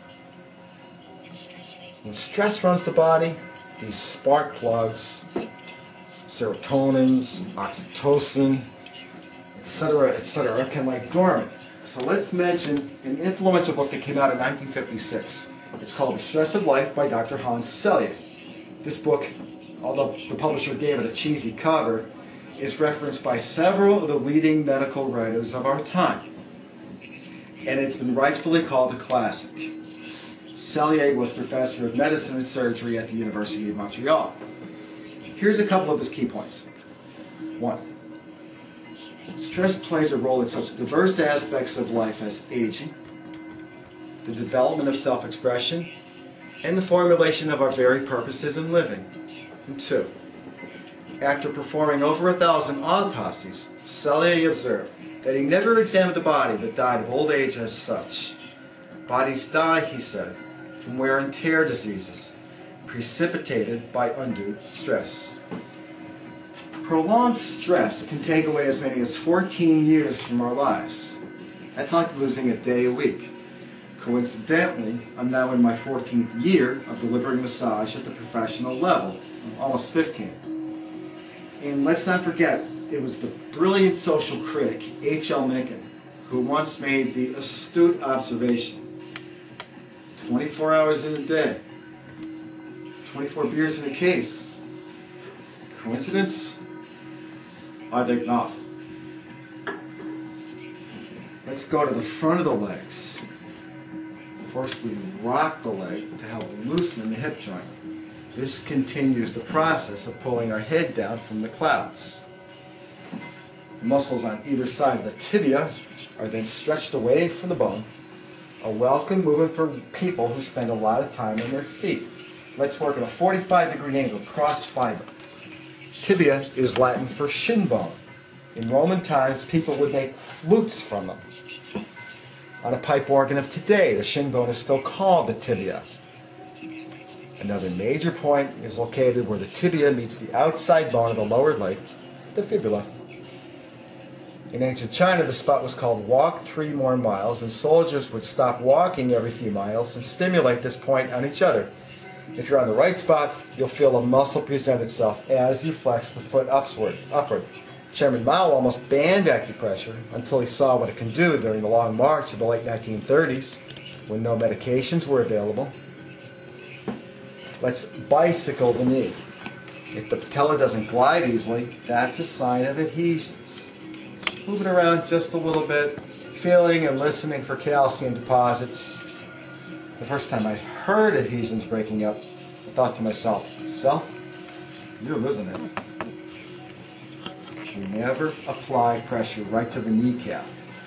When stress runs the body, these spark plugs, serotonins, oxytocin, etc., can lie dormant. So let's mention an influential book that came out in 1956. It's called The Stress of Life by Dr. Hans Selye. This book, although the publisher gave it a cheesy cover, is referenced by several of the leading medical writers of our time, and it's been rightfully called a classic. Cellier was professor of medicine and surgery at the University of Montreal. Here's a couple of his key points. 1. Stress plays a role in such diverse aspects of life as aging, the development of self-expression, and the formulation of our very purposes in living. And 2. After performing over 1,000 autopsies, Cellier observed that he never examined a body that died of old age as such. Bodies die, he said, from wear and tear diseases, precipitated by undue stress. Prolonged stress can take away as many as 14 years from our lives. That's like losing a day a week. Coincidentally, I'm now in my 14th year of delivering massage at the professional level. I'm almost 15. And let's not forget, it was the brilliant social critic H.L. Mencken who once made the astute observation: 24 hours in a day, 24 beers in a case. Coincidence? I think not. Let's go to the front of the legs. First, we rock the leg to help loosen the hip joint. This continues the process of pulling our head down from the clouds. The muscles on either side of the tibia are then stretched away from the bone, a welcome movement for people who spend a lot of time on their feet. Let's work at a 45-degree angle, cross fiber. Tibia is Latin for shin bone. In Roman times, people would make flutes from them. On a pipe organ of today, the shin bone is still called the tibia. Another major point is located where the tibia meets the outside bone of the lower leg, the fibula. In ancient China, the spot was called walk 3 more miles, and soldiers would stop walking every few miles and stimulate this point on each other. If you're on the right spot, you'll feel a muscle present itself as you flex the foot upward. Chairman Mao almost banned acupressure until he saw what it can do during the Long March of the late 1930s, when no medications were available. Let's bicycle the knee. If the patella doesn't glide easily, that's a sign of adhesions. Move it around just a little bit, feeling and listening for calcium deposits. The first time I heard adhesions breaking up, I thought to myself, "Self, you're losing it." We never apply pressure right to the kneecap.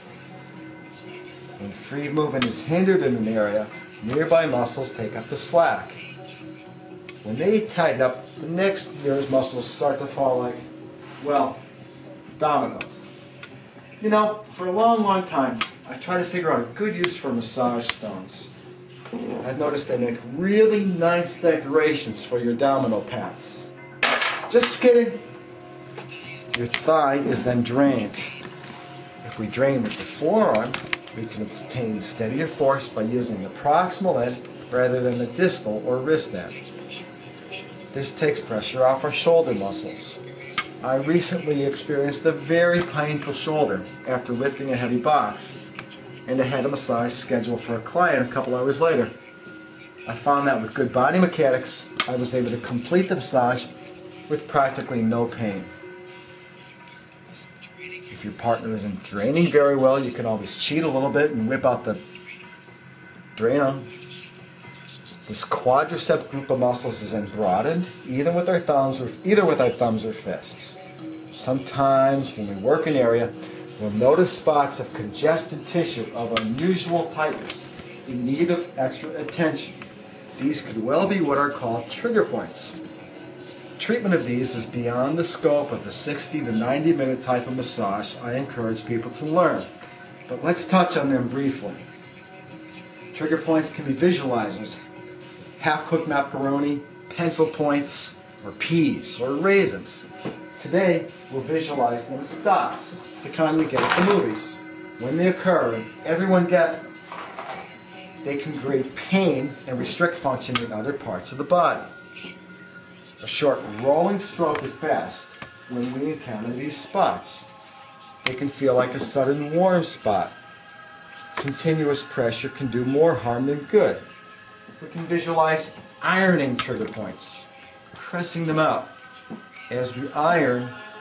When free movement is hindered in an area, nearby muscles take up the slack. When they tighten up, the next nearest muscles start to fall like, well, dominoes. You know, for a long time, I tried to figure out a good use for massage stones. I've noticed they make really nice decorations for your domino paths. Just kidding. Your thigh is then drained. If we drain with the forearm, we can obtain steadier force by using the proximal end rather than the distal or wrist end. This takes pressure off our shoulder muscles. I recently experienced a very painful shoulder after lifting a heavy box, and I had a massage scheduled for a client a couple hours later. I found that with good body mechanics, I was able to complete the massage with practically no pain. If your partner isn't draining very well, you can always cheat a little bit and whip out the Drano. This quadricep group of muscles is then broadened, either with our thumbs or fists. Sometimes when we work an area, we'll notice spots of congested tissue of unusual tightness in need of extra attention. These could well be what are called trigger points. Treatment of these is beyond the scope of the 60 to 90 minute type of massage I encourage people to learn, but let's touch on them briefly. Trigger points can be visualized as half-cooked macaroni, pencil points, or peas, or raisins. Today, we'll visualize them as dots, the kind we get at the movies. When they occur, and everyone gets them, they can create pain and restrict function in other parts of the body. A short rolling stroke is best when we encounter these spots. They can feel like a sudden warm spot. Continuous pressure can do more harm than good. We can visualize ironing trigger points, pressing them out. As we iron,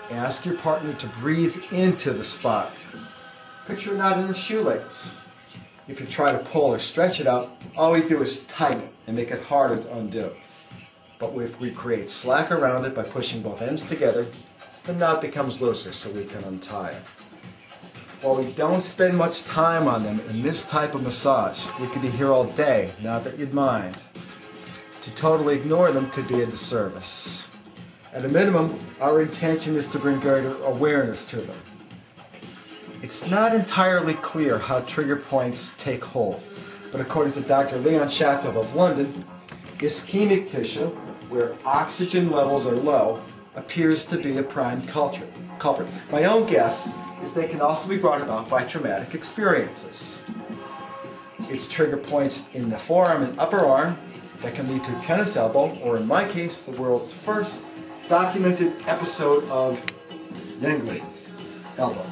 Ask your partner to breathe into the spot. Picture a knot in the shoelace. If you try to pull or stretch it out, all we do is tighten it and make it harder to undo. But if we create slack around it by pushing both ends together, the knot becomes looser so we can untie it. While we don't spend much time on them in this type of massage, we could be here all day, not that you'd mind. To totally ignore them could be a disservice. At a minimum, our intention is to bring greater awareness to them. It's not entirely clear how trigger points take hold, but according to Dr. Leon Shatov of London, ischemic tissue, where oxygen levels are low, appears to be a prime culprit. My own guess is they can also be brought about by traumatic experiences. It's trigger points in the forearm and upper arm that can lead to a tennis elbow, or in my case, the world's first documented episode of Yangli elbow.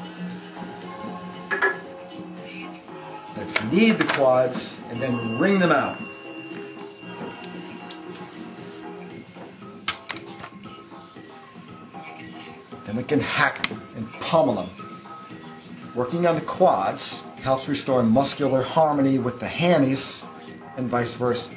Let's knead the quads and then wring them out. Then we can hack and pummel them. Working on the quads helps restore muscular harmony with the hammies and vice versa.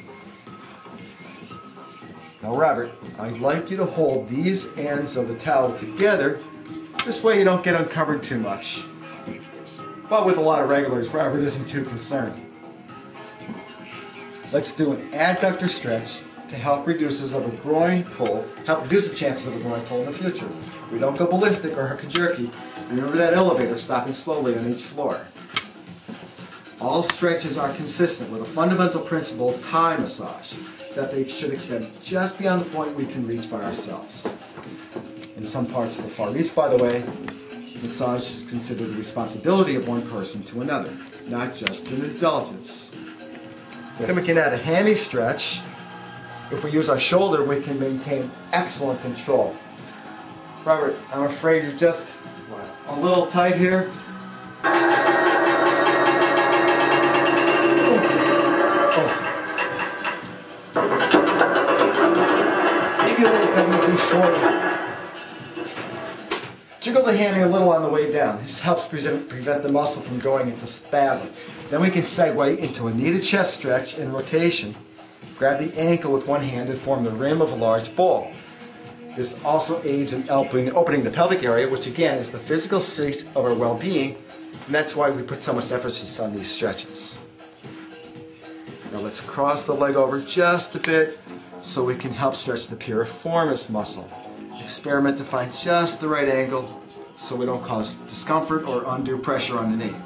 Now Robert, I'd like you to hold these ends of the towel together. This way you don't get uncovered too much. But with a lot of regulars, Robert isn't too concerned. Let's do an adductor stretch to help reduce the chances of a groin pull in the future. We don't go ballistic or herky-jerky. Remember that elevator stopping slowly on each floor. All stretches are consistent with a fundamental principle of Thai massage, that they should extend just beyond the point we can reach by ourselves. In some parts of the Far East, by the way, massage is considered the responsibility of one person to another, not just an indulgence. Then we can add a hammy stretch. If we use our shoulder, we can maintain excellent control. Robert, I'm afraid you're just a little tight here. Maybe a little technically shorter. Jiggle the hammy a little on the way down. This helps prevent the muscle from going into spasm. Then we can segue into a kneaded chest stretch and rotation. Grab the ankle with one hand and form the rim of a large bowl. This also aids in opening the pelvic area, which again is the physical seat of our well-being, and that's why we put so much emphasis on these stretches. Now let's cross the leg over just a bit so we can help stretch the piriformis muscle. Experiment to find just the right angle so we don't cause discomfort or undue pressure on the knee.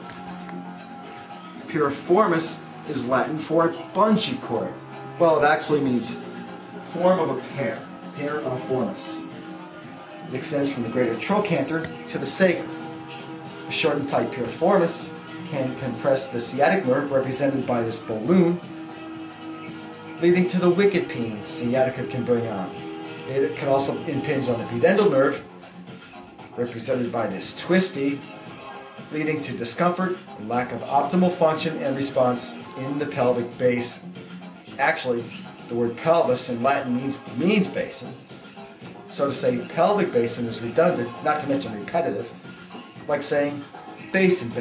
Piriformis is Latin for bungee cord. Well, it actually means form of a pear, piriformis. It extends from the greater trochanter to the sacrum. The short and tight piriformis can compress the sciatic nerve, represented by this balloon, leading to the wicked pain sciatica can bring on. It can also impinge on the pudendal nerve, represented by this twisty, leading to discomfort and lack of optimal function and response in the pelvic basin. Actually, the word pelvis in Latin means basin, so to say pelvic basin is redundant, not to mention repetitive, like saying basin.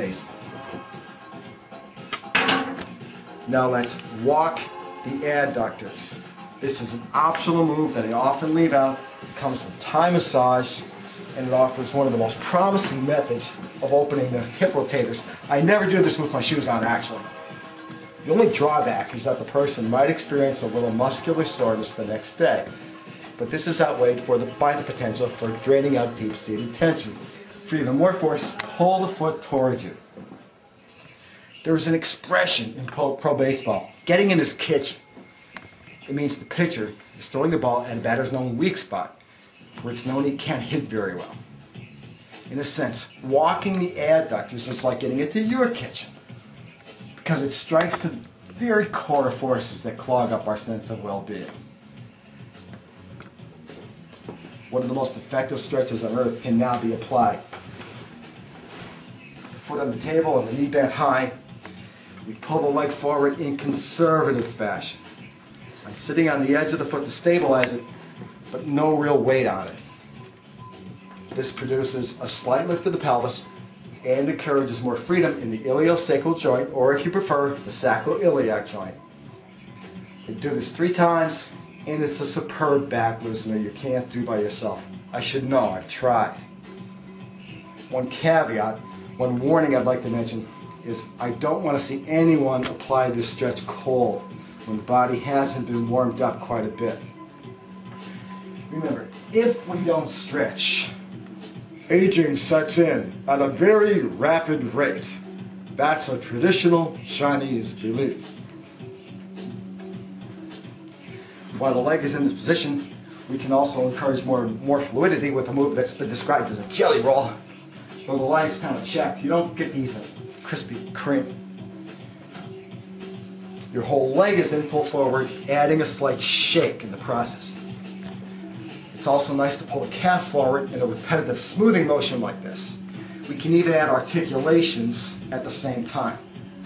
Now let's walk the adductors. This is an optional move that I often leave out. It comes from Thai massage, and it offers one of the most promising methods of opening the hip rotators. I never do this with my shoes on, actually. The only drawback is that the person might experience a little muscular soreness the next day, but this is outweighed by the potential for draining out deep-seated tension. For even more force, pull the foot towards you. There is an expression in pro baseball, getting in his kitchen. It means the pitcher is throwing the ball at a batter's known weak spot, where it's known he can't hit very well. In a sense, walking the adductors is like getting into your kitchen, because it strikes to the very core forces that clog up our sense of well-being. One of the most effective stretches on earth can now be applied. The foot on the table and the knee bent high. We pull the leg forward in conservative fashion. I'm sitting on the edge of the foot to stabilize it, but no real weight on it. This produces a slight lift of the pelvis and encourages more freedom in the iliosacral joint, or if you prefer, the sacroiliac joint. You do this 3 times, and it's a superb back loosener you can't do by yourself. I should know, I've tried. One caveat, one warning I'd like to mention is I don't want to see anyone apply this stretch cold when the body hasn't been warmed up quite a bit. Remember, if we don't stretch, aging sets in at a very rapid rate. That's a traditional Chinese belief. While the leg is in this position, we can also encourage more fluidity with a move that's been described as a jelly roll. Though the line's kind of checked, you don't get these crispy cream. Your whole leg is then pulled forward, adding a slight shake in the process. It's also nice to pull the calf forward in a repetitive smoothing motion like this. We can even add articulations at the same time.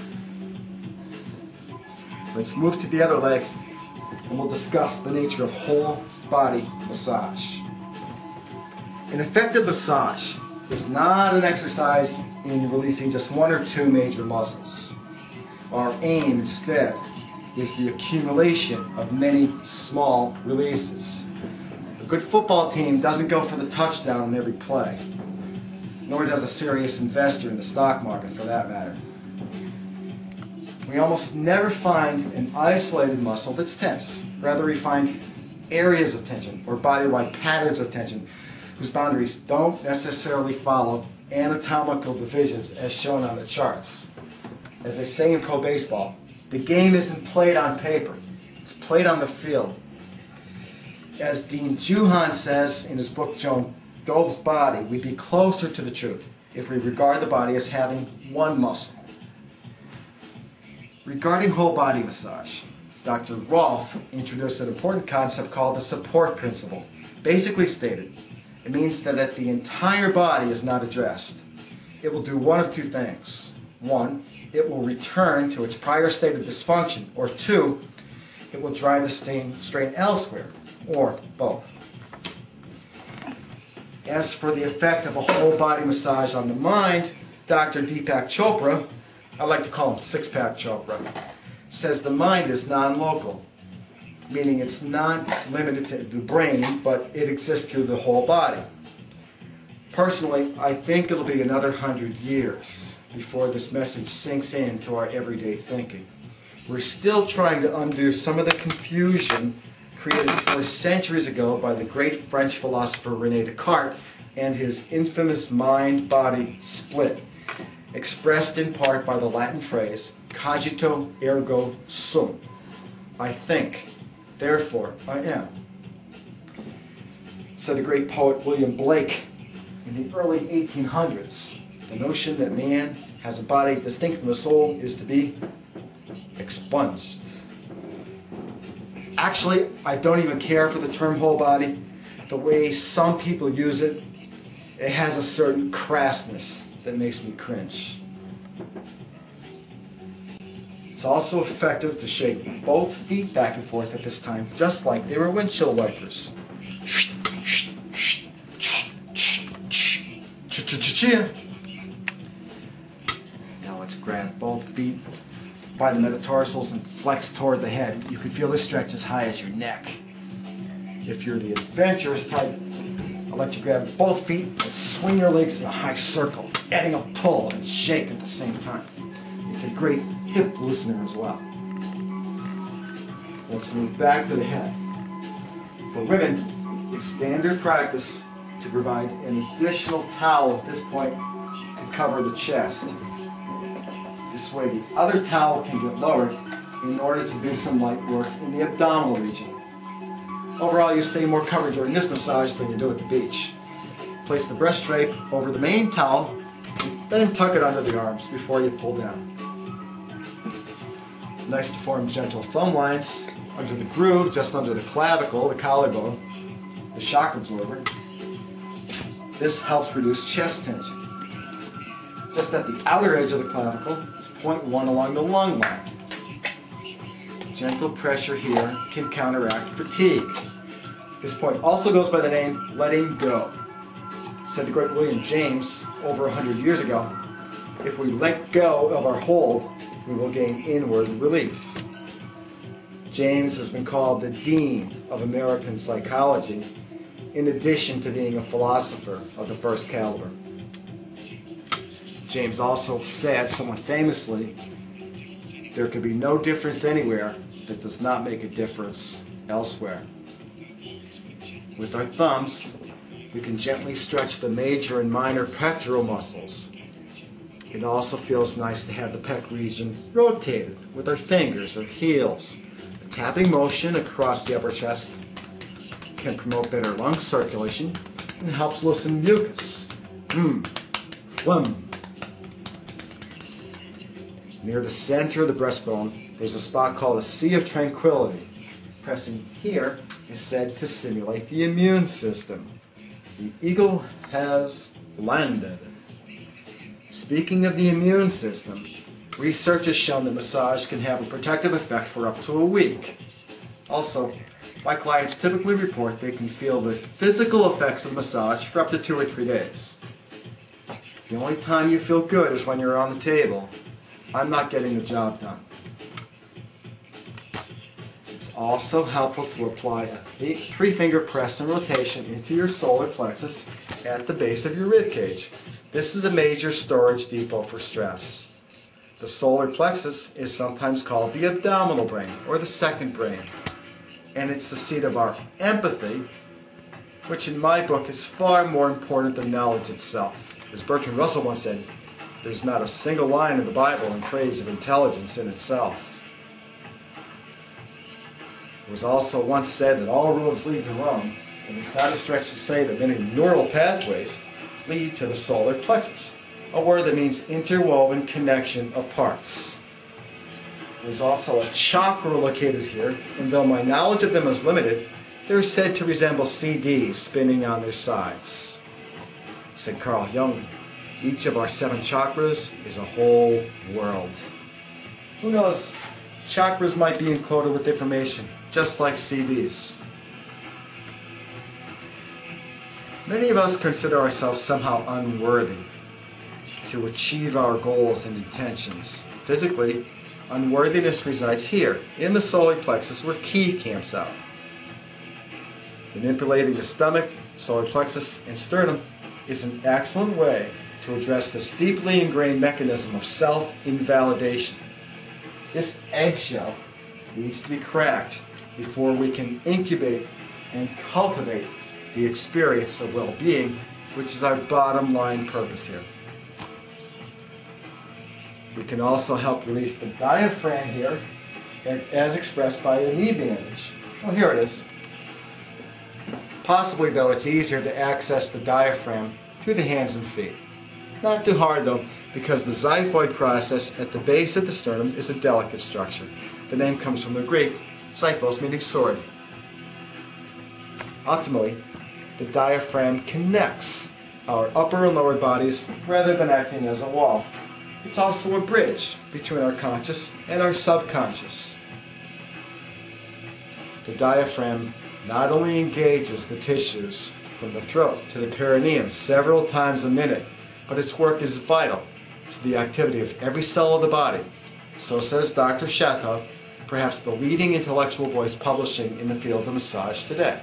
Let's move to the other leg, and we'll discuss the nature of whole body massage. An effective massage is not an exercise in releasing just 1 or 2 major muscles. Our aim instead is the accumulation of many small releases. A good football team doesn't go for the touchdown in every play, nor does a serious investor in the stock market for that matter. We almost never find an isolated muscle that's tense. Rather, we find areas of tension or body-wide patterns of tension whose boundaries don't necessarily follow anatomical divisions as shown on the charts. As they say in pro baseball, the game isn't played on paper, it's played on the field. As Dean Juhan says in his book Joan Dobe's Body, we'd be closer to the truth if we regard the body as having one muscle. Regarding whole body massage, Dr. Rolfe introduced an important concept called the support principle. Basically stated, it means that if the entire body is not addressed, it will do one of 2 things. 1, it will return to its prior state of dysfunction, or 2, it will drive the strain elsewhere, or both. As for the effect of a whole body massage on the mind, Dr. Deepak Chopra, I like to call him Six-Pack Chopra, says the mind is non-local, meaning it's not limited to the brain, but it exists through the whole body. Personally, I think it'll be another 100 years before this message sinks into our everyday thinking. We're still trying to undo some of the confusion created 4 centuries ago by the great French philosopher René Descartes and his infamous mind-body split, expressed in part by the Latin phrase, cogito ergo sum. I think, therefore I am. Said the great poet William Blake in the early 1800s, the notion that man has a body distinct from the soul is to be expunged. Actually, I don't even care for the term whole body. The way some people use it, it has a certain crassness that makes me cringe. It's also effective to shake both feet back and forth at this time, just like they were windshield wipers. Now let's grab both feet by the metatarsals and flex toward the head. You can feel this stretch as high as your neck. If you're the adventurous type, I'd like to grab both feet and swing your legs in a high circle, adding a pull and shake at the same time. It's a great hip loosener as well. Let's move back to the head. For women, it's standard practice to provide an additional towel at this point to cover the chest. This way the other towel can get lowered in order to do some light work in the abdominal region. Overall, you stay more covered during this massage than you do at the beach. Place the breast drape over the main towel, then tuck it under the arms before you pull down. Nice to form gentle thumb lines under the groove, just under the clavicle, the collarbone, the shock absorber. This helps reduce chest tension. Just at the outer edge of the clavicle is point 1 along the lung line. Gentle pressure here can counteract fatigue. This point also goes by the name letting go. Said the great William James over 100 years ago, if we let go of our hold, we will gain inward relief. James has been called the Dean of American psychology, in addition to being a philosopher of the first caliber. James also said, somewhat famously, there could be no difference anywhere that does not make a difference elsewhere. With our thumbs, we can gently stretch the major and minor pectoral muscles. It also feels nice to have the pec region rotated with our fingers or heels. A tapping motion across the upper chest can promote better lung circulation and helps loosen mucus. Phlegm. Near the center of the breastbone, there's a spot called the Sea of Tranquility. Pressing here is said to stimulate the immune system. The eagle has landed. Speaking of the immune system, research has shown that massage can have a protective effect for up to a week. Also, my clients typically report they can feel the physical effects of massage for up to 2 or 3 days. If the only time you feel good is when you're on the table, I'm not getting the job done. It's also helpful to apply a 3-finger press and rotation into your solar plexus at the base of your rib cage. This is a major storage depot for stress. The solar plexus is sometimes called the abdominal brain or the second brain, and it's the seat of our empathy, which in my book is far more important than knowledge itself. As Bertrand Russell once said, there's not a single line in the Bible in praise of intelligence in itself. It was also once said that all roads lead to Rome, and it's not a stretch to say that many neural pathways lead to the solar plexus, a word that means interwoven connection of parts. There's also a chakra located here, and though my knowledge of them is limited, they're said to resemble CDs spinning on their sides. Said Carl Jung, each of our 7 chakras is a whole world. Who knows, chakras might be encoded with information, just like CDs. Many of us consider ourselves somehow unworthy to achieve our goals and intentions. Physically, unworthiness resides here, in the solar plexus where Ki camps out. Manipulating the stomach, solar plexus, and sternum is an excellent way to address this deeply ingrained mechanism of self-invalidation. This eggshell needs to be cracked before we can incubate and cultivate the experience of well-being, which is our bottom line purpose here. We can also help release the diaphragm here, as expressed by a knee bandage. Oh, here it is. Possibly, though, it's easier to access the diaphragm through the hands and feet. Not too hard, though, because the xiphoid process at the base of the sternum is a delicate structure. The name comes from the Greek, xyphos, meaning sword. Optimally, the diaphragm connects our upper and lower bodies rather than acting as a wall. It's also a bridge between our conscious and our subconscious. The diaphragm not only engages the tissues from the throat to the perineum several times a minute, but its work is vital to the activity of every cell of the body. So says Dr. Shatov, perhaps the leading intellectual voice publishing in the field of massage today.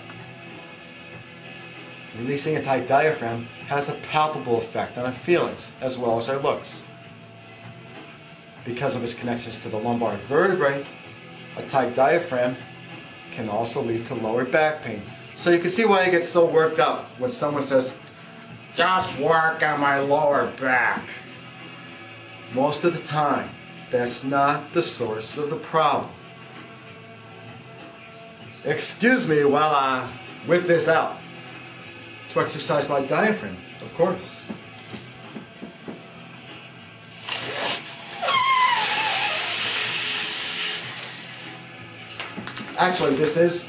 Releasing a tight diaphragm has a palpable effect on our feelings as well as our looks. Because of its connections to the lumbar vertebrae, a tight diaphragm can also lead to lower back pain. So you can see why I get so worked up when someone says, "Just work on my lower back." Most of the time, that's not the source of the problem. Excuse me while I whip this out. To exercise my diaphragm, of course. Actually, this is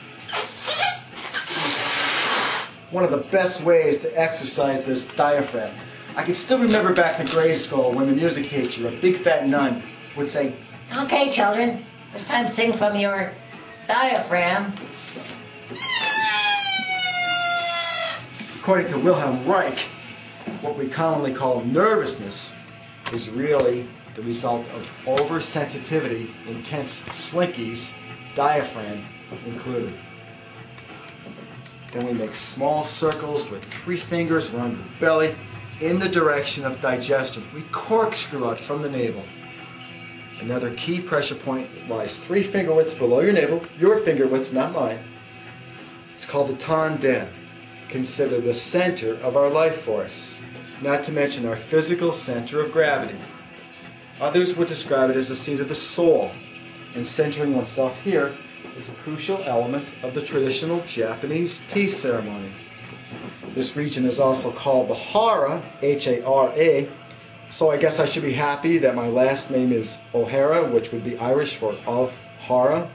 one of the best ways to exercise this diaphragm. I can still remember back to grade school when the music teacher, a big fat nun, would say, Okay, children, it's time to sing from your diaphragm. According to Wilhelm Reich, what we commonly call nervousness is really the result of oversensitivity in tense slinkies, diaphragm included. Then we make small circles with 3 fingers around your belly in the direction of digestion. We corkscrew out from the navel. Another key pressure point lies 3 finger widths below your navel, your finger widths, not mine. It's called the tanden, considered the center of our life force, not to mention our physical center of gravity. Others would describe it as the seat of the soul, and centering oneself here is a crucial element of the traditional Japanese tea ceremony. This region is also called the hara, H-A-R-A, so I guess I should be happy that my last name is O'Hara, which would be Irish for of Hara.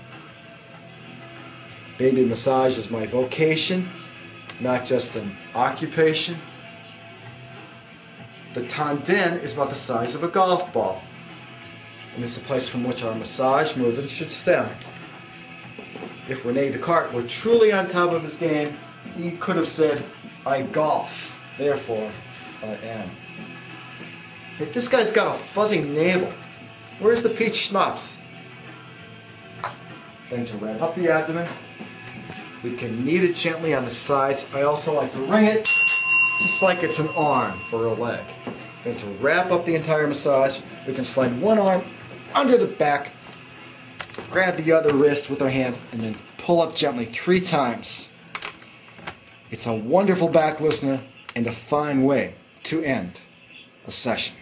Baby massage is my vocation, not just an occupation. The tanden is about the size of a golf ball, and it's the place from which our massage movement should stem. If Rene Descartes were truly on top of his game, he could have said, I golf, therefore I am. Hey, this guy's got a fuzzy navel. Where's the peach schnapps? Then to wrap up the abdomen, we can knead it gently on the sides. I also like to ring it just like it's an arm or a leg. Then to wrap up the entire massage, we can slide one arm under the back, grab the other wrist with our hand, and then pull up gently 3 times. It's a wonderful back loosener and a fine way to end a session.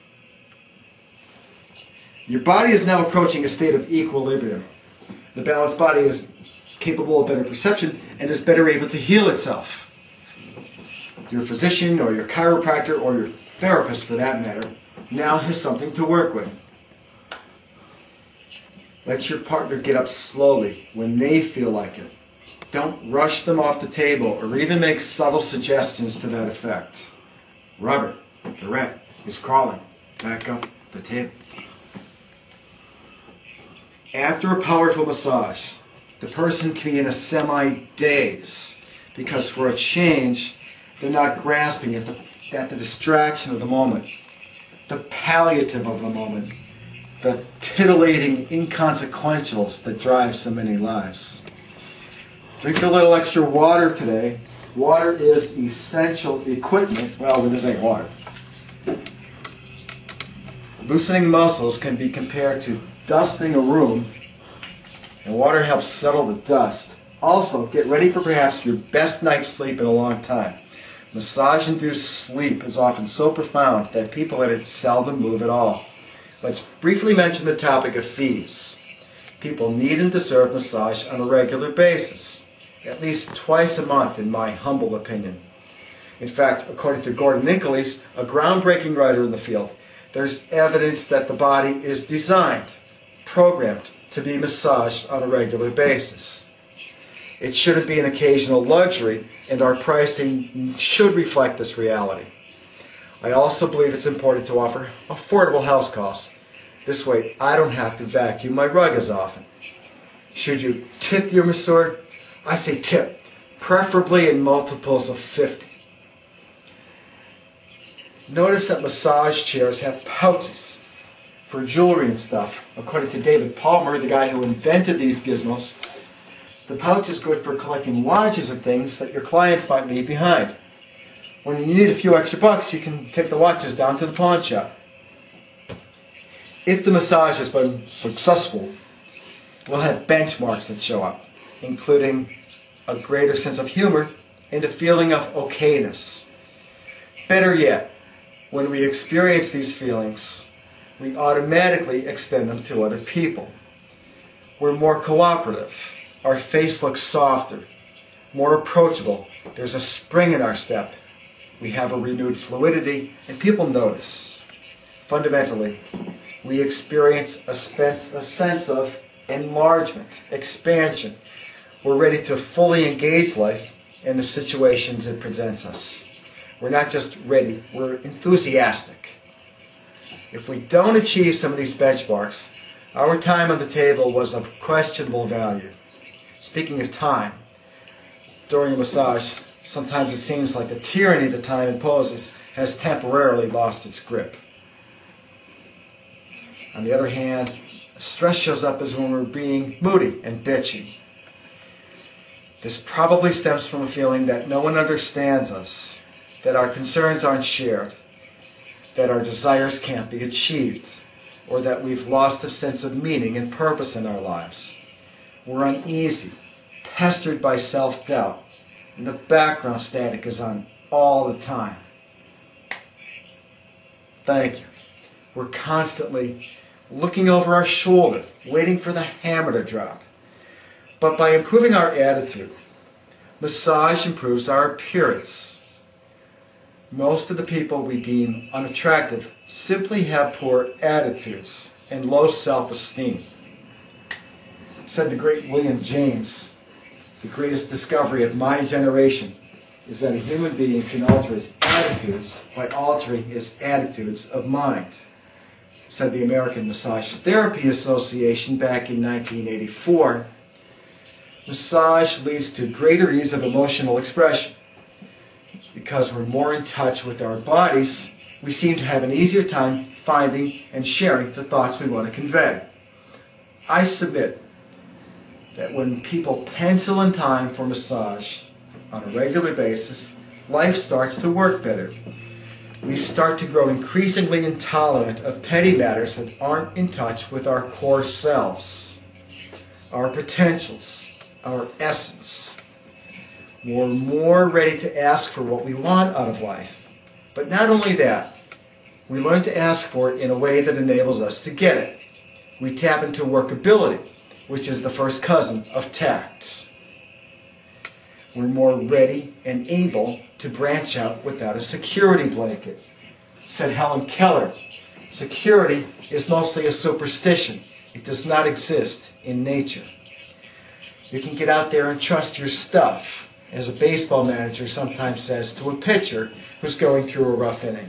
Your body is now approaching a state of equilibrium. The balanced body is capable of better perception and is better able to heal itself. Your physician or your chiropractor or your therapist for that matter now has something to work with. Let your partner get up slowly when they feel like it. Don't rush them off the table or even make subtle suggestions to that effect. Robert, the rat, is crawling back up the table. After a powerful massage, the person can be in a semi-daze because for a change, they're not grasping at the distraction of the moment, the palliative of the moment, the titillating inconsequentials that drive so many lives. Drink a little extra water today. Water is essential equipment. Well, this ain't water. Loosening muscles can be compared to dusting a room, and water helps settle the dust. Also, get ready for perhaps your best night's sleep in a long time. Massage-induced sleep is often so profound that people in it seldom move at all. Let's briefly mention the topic of fees. People need and deserve massage on a regular basis, at least twice a month in my humble opinion. In fact, according to Gordon Nicholas, a groundbreaking writer in the field, there's evidence that the body is designed, programmed to be massaged on a regular basis. It shouldn't be an occasional luxury, and our pricing should reflect this reality. I also believe it's important to offer affordable house costs. This way, I don't have to vacuum my rug as often. Should you tip your masseur? I say tip, preferably in multiples of 50. Notice that massage chairs have pouches for jewelry and stuff. According to David Palmer, the guy who invented these gizmos, the pouch is good for collecting watches and things that your clients might leave behind. When you need a few extra bucks, you can take the watches down to the pawn shop. If the massage has been successful, we'll have benchmarks that show up, including a greater sense of humor and a feeling of okayness. Better yet, when we experience these feelings, we automatically extend them to other people. We're more cooperative. Our face looks softer, more approachable. There's a spring in our step. We have a renewed fluidity, and people notice. Fundamentally, we experience a sense of enlargement, expansion. We're ready to fully engage life in the situations it presents us. We're not just ready, we're enthusiastic. If we don't achieve some of these benchmarks, our time on the table was of questionable value. Speaking of time, during a massage, Sometimes it seems like the tyranny the time imposes has temporarily lost its grip. On the other hand, stress shows up as when we're being moody and bitchy. This probably stems from a feeling that no one understands us, that our concerns aren't shared, that our desires can't be achieved, or that we've lost a sense of meaning and purpose in our lives. We're uneasy, pestered by self-doubt, and the background static is on all the time. Thank you. We're constantly looking over our shoulder, waiting for the hammer to drop. But by improving our attitude, massage improves our appearance. Most of the people we deem unattractive simply have poor attitudes and low self-esteem. Said the great William James, the greatest discovery of my generation is that a human being can alter his attitudes by altering his attitudes of mind. Said the American Massage Therapy Association back in 1984, massage leads to greater ease of emotional expression. Because we're more in touch with our bodies, we seem to have an easier time finding and sharing the thoughts we want to convey. I submit that when people pencil in time for massage on a regular basis, life starts to work better. We start to grow increasingly intolerant of petty matters that aren't in touch with our core selves, our potentials, our essence. We're more ready to ask for what we want out of life. But not only that, we learn to ask for it in a way that enables us to get it. We tap into workability, which is the first cousin of tact. We're more ready and able to branch out without a security blanket. Said Helen Keller, security is mostly a superstition. It does not exist in nature. You can get out there and trust your stuff, as a baseball manager sometimes says to a pitcher who's going through a rough inning.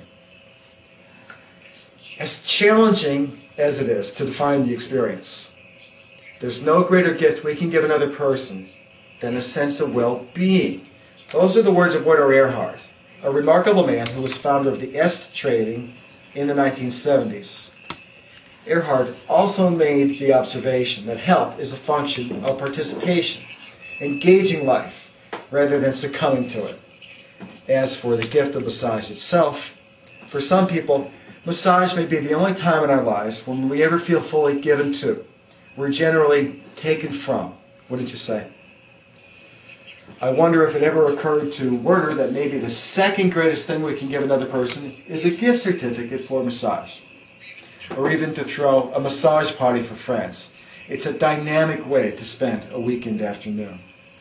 As challenging as it is to define the experience, there's no greater gift we can give another person than a sense of well-being. Those are the words of Werner Erhard, a remarkable man who was founder of the Est trading in the 1970s. Erhard also made the observation that health is a function of participation, engaging life, rather than succumbing to it. As for the gift of massage itself, for some people, massage may be the only time in our lives when we ever feel fully given to. We're generally taken from, wouldn't you say? I wonder if it ever occurred to Werner that maybe the second greatest thing we can give another person is a gift certificate for massage, or even to throw a massage party for friends. It's a dynamic way to spend a weekend afternoon.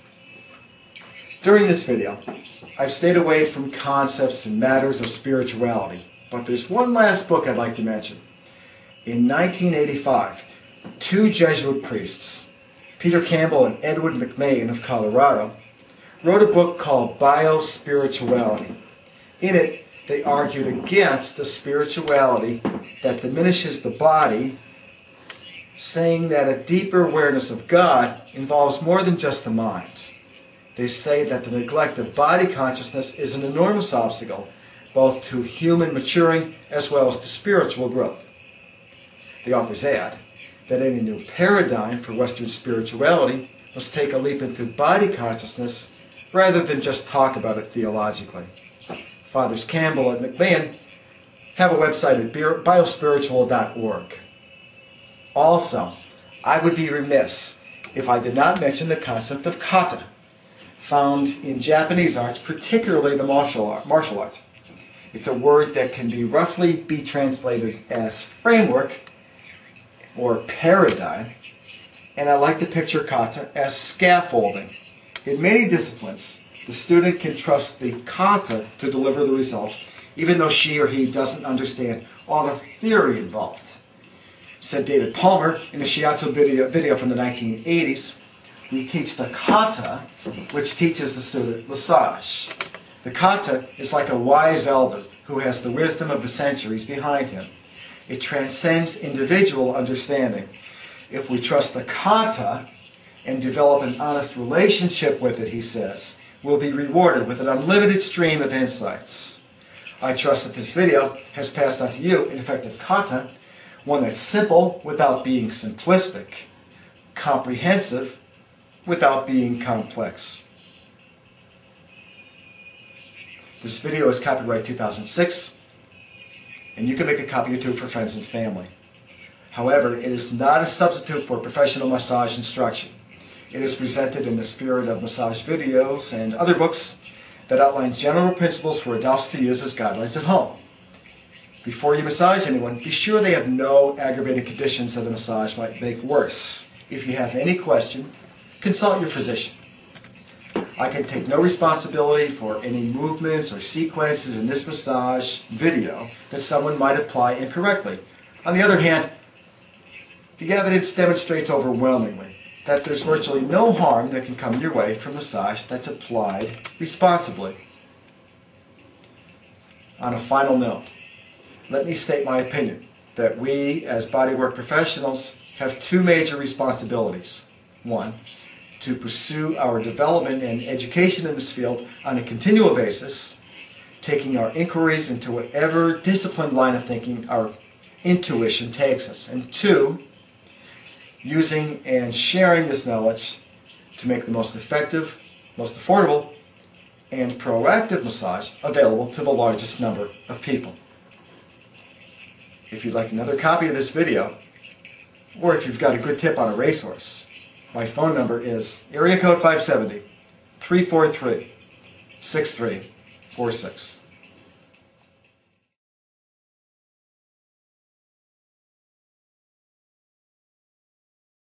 During this video, I've stayed away from concepts and matters of spirituality, but there's one last book I'd like to mention. In 1985, two Jesuit priests, Peter Campbell and Edward McMahon of Colorado, wrote a book called Biospirituality. In it, they argued against a spirituality that diminishes the body, saying that a deeper awareness of God involves more than just the mind. They say that the neglect of body consciousness is an enormous obstacle, both to human maturing as well as to spiritual growth. The authors add that any new paradigm for Western spirituality must take a leap into body consciousness rather than just talk about it theologically. Fathers Campbell and McMahon have a website at biospiritual.org. Also, I would be remiss if I did not mention the concept of kata, found in Japanese arts, particularly the martial art. It's a word that can roughly be translated as framework or paradigm, and I like to picture kata as scaffolding. In many disciplines, the student can trust the kata to deliver the result, even though she or he doesn't understand all the theory involved. Said David Palmer in a shiatsu video from the 1980s, we teach the kata, which teaches the student massage. The kata is like a wise elder who has the wisdom of the centuries behind him. It transcends individual understanding. If we trust the kata and develop an honest relationship with it, he says, will be rewarded with an unlimited stream of insights. I trust that this video has passed on to you an effective content, one that's simple without being simplistic, comprehensive without being complex. This video is copyright 2006, and you can make a copy or two for friends and family. However, it is not a substitute for professional massage instruction. It is presented in the spirit of massage videos and other books that outline general principles for adults to use as guidelines at home. Before you massage anyone, be sure they have no aggravating conditions that a massage might make worse. If you have any question, consult your physician. I can take no responsibility for any movements or sequences in this massage video that someone might apply incorrectly. On the other hand, the evidence demonstrates overwhelmingly that there's virtually no harm that can come your way from massage that's applied responsibly. On a final note, let me state my opinion that we as bodywork professionals have two major responsibilities. One, to pursue our development and education in this field on a continual basis, taking our inquiries into whatever disciplined line of thinking our intuition takes us. And two, using and sharing this knowledge to make the most effective, most affordable, and proactive massage available to the largest number of people. If you'd like another copy of this video, or if you've got a good tip on a racehorse, my phone number is area code 570-343-6346.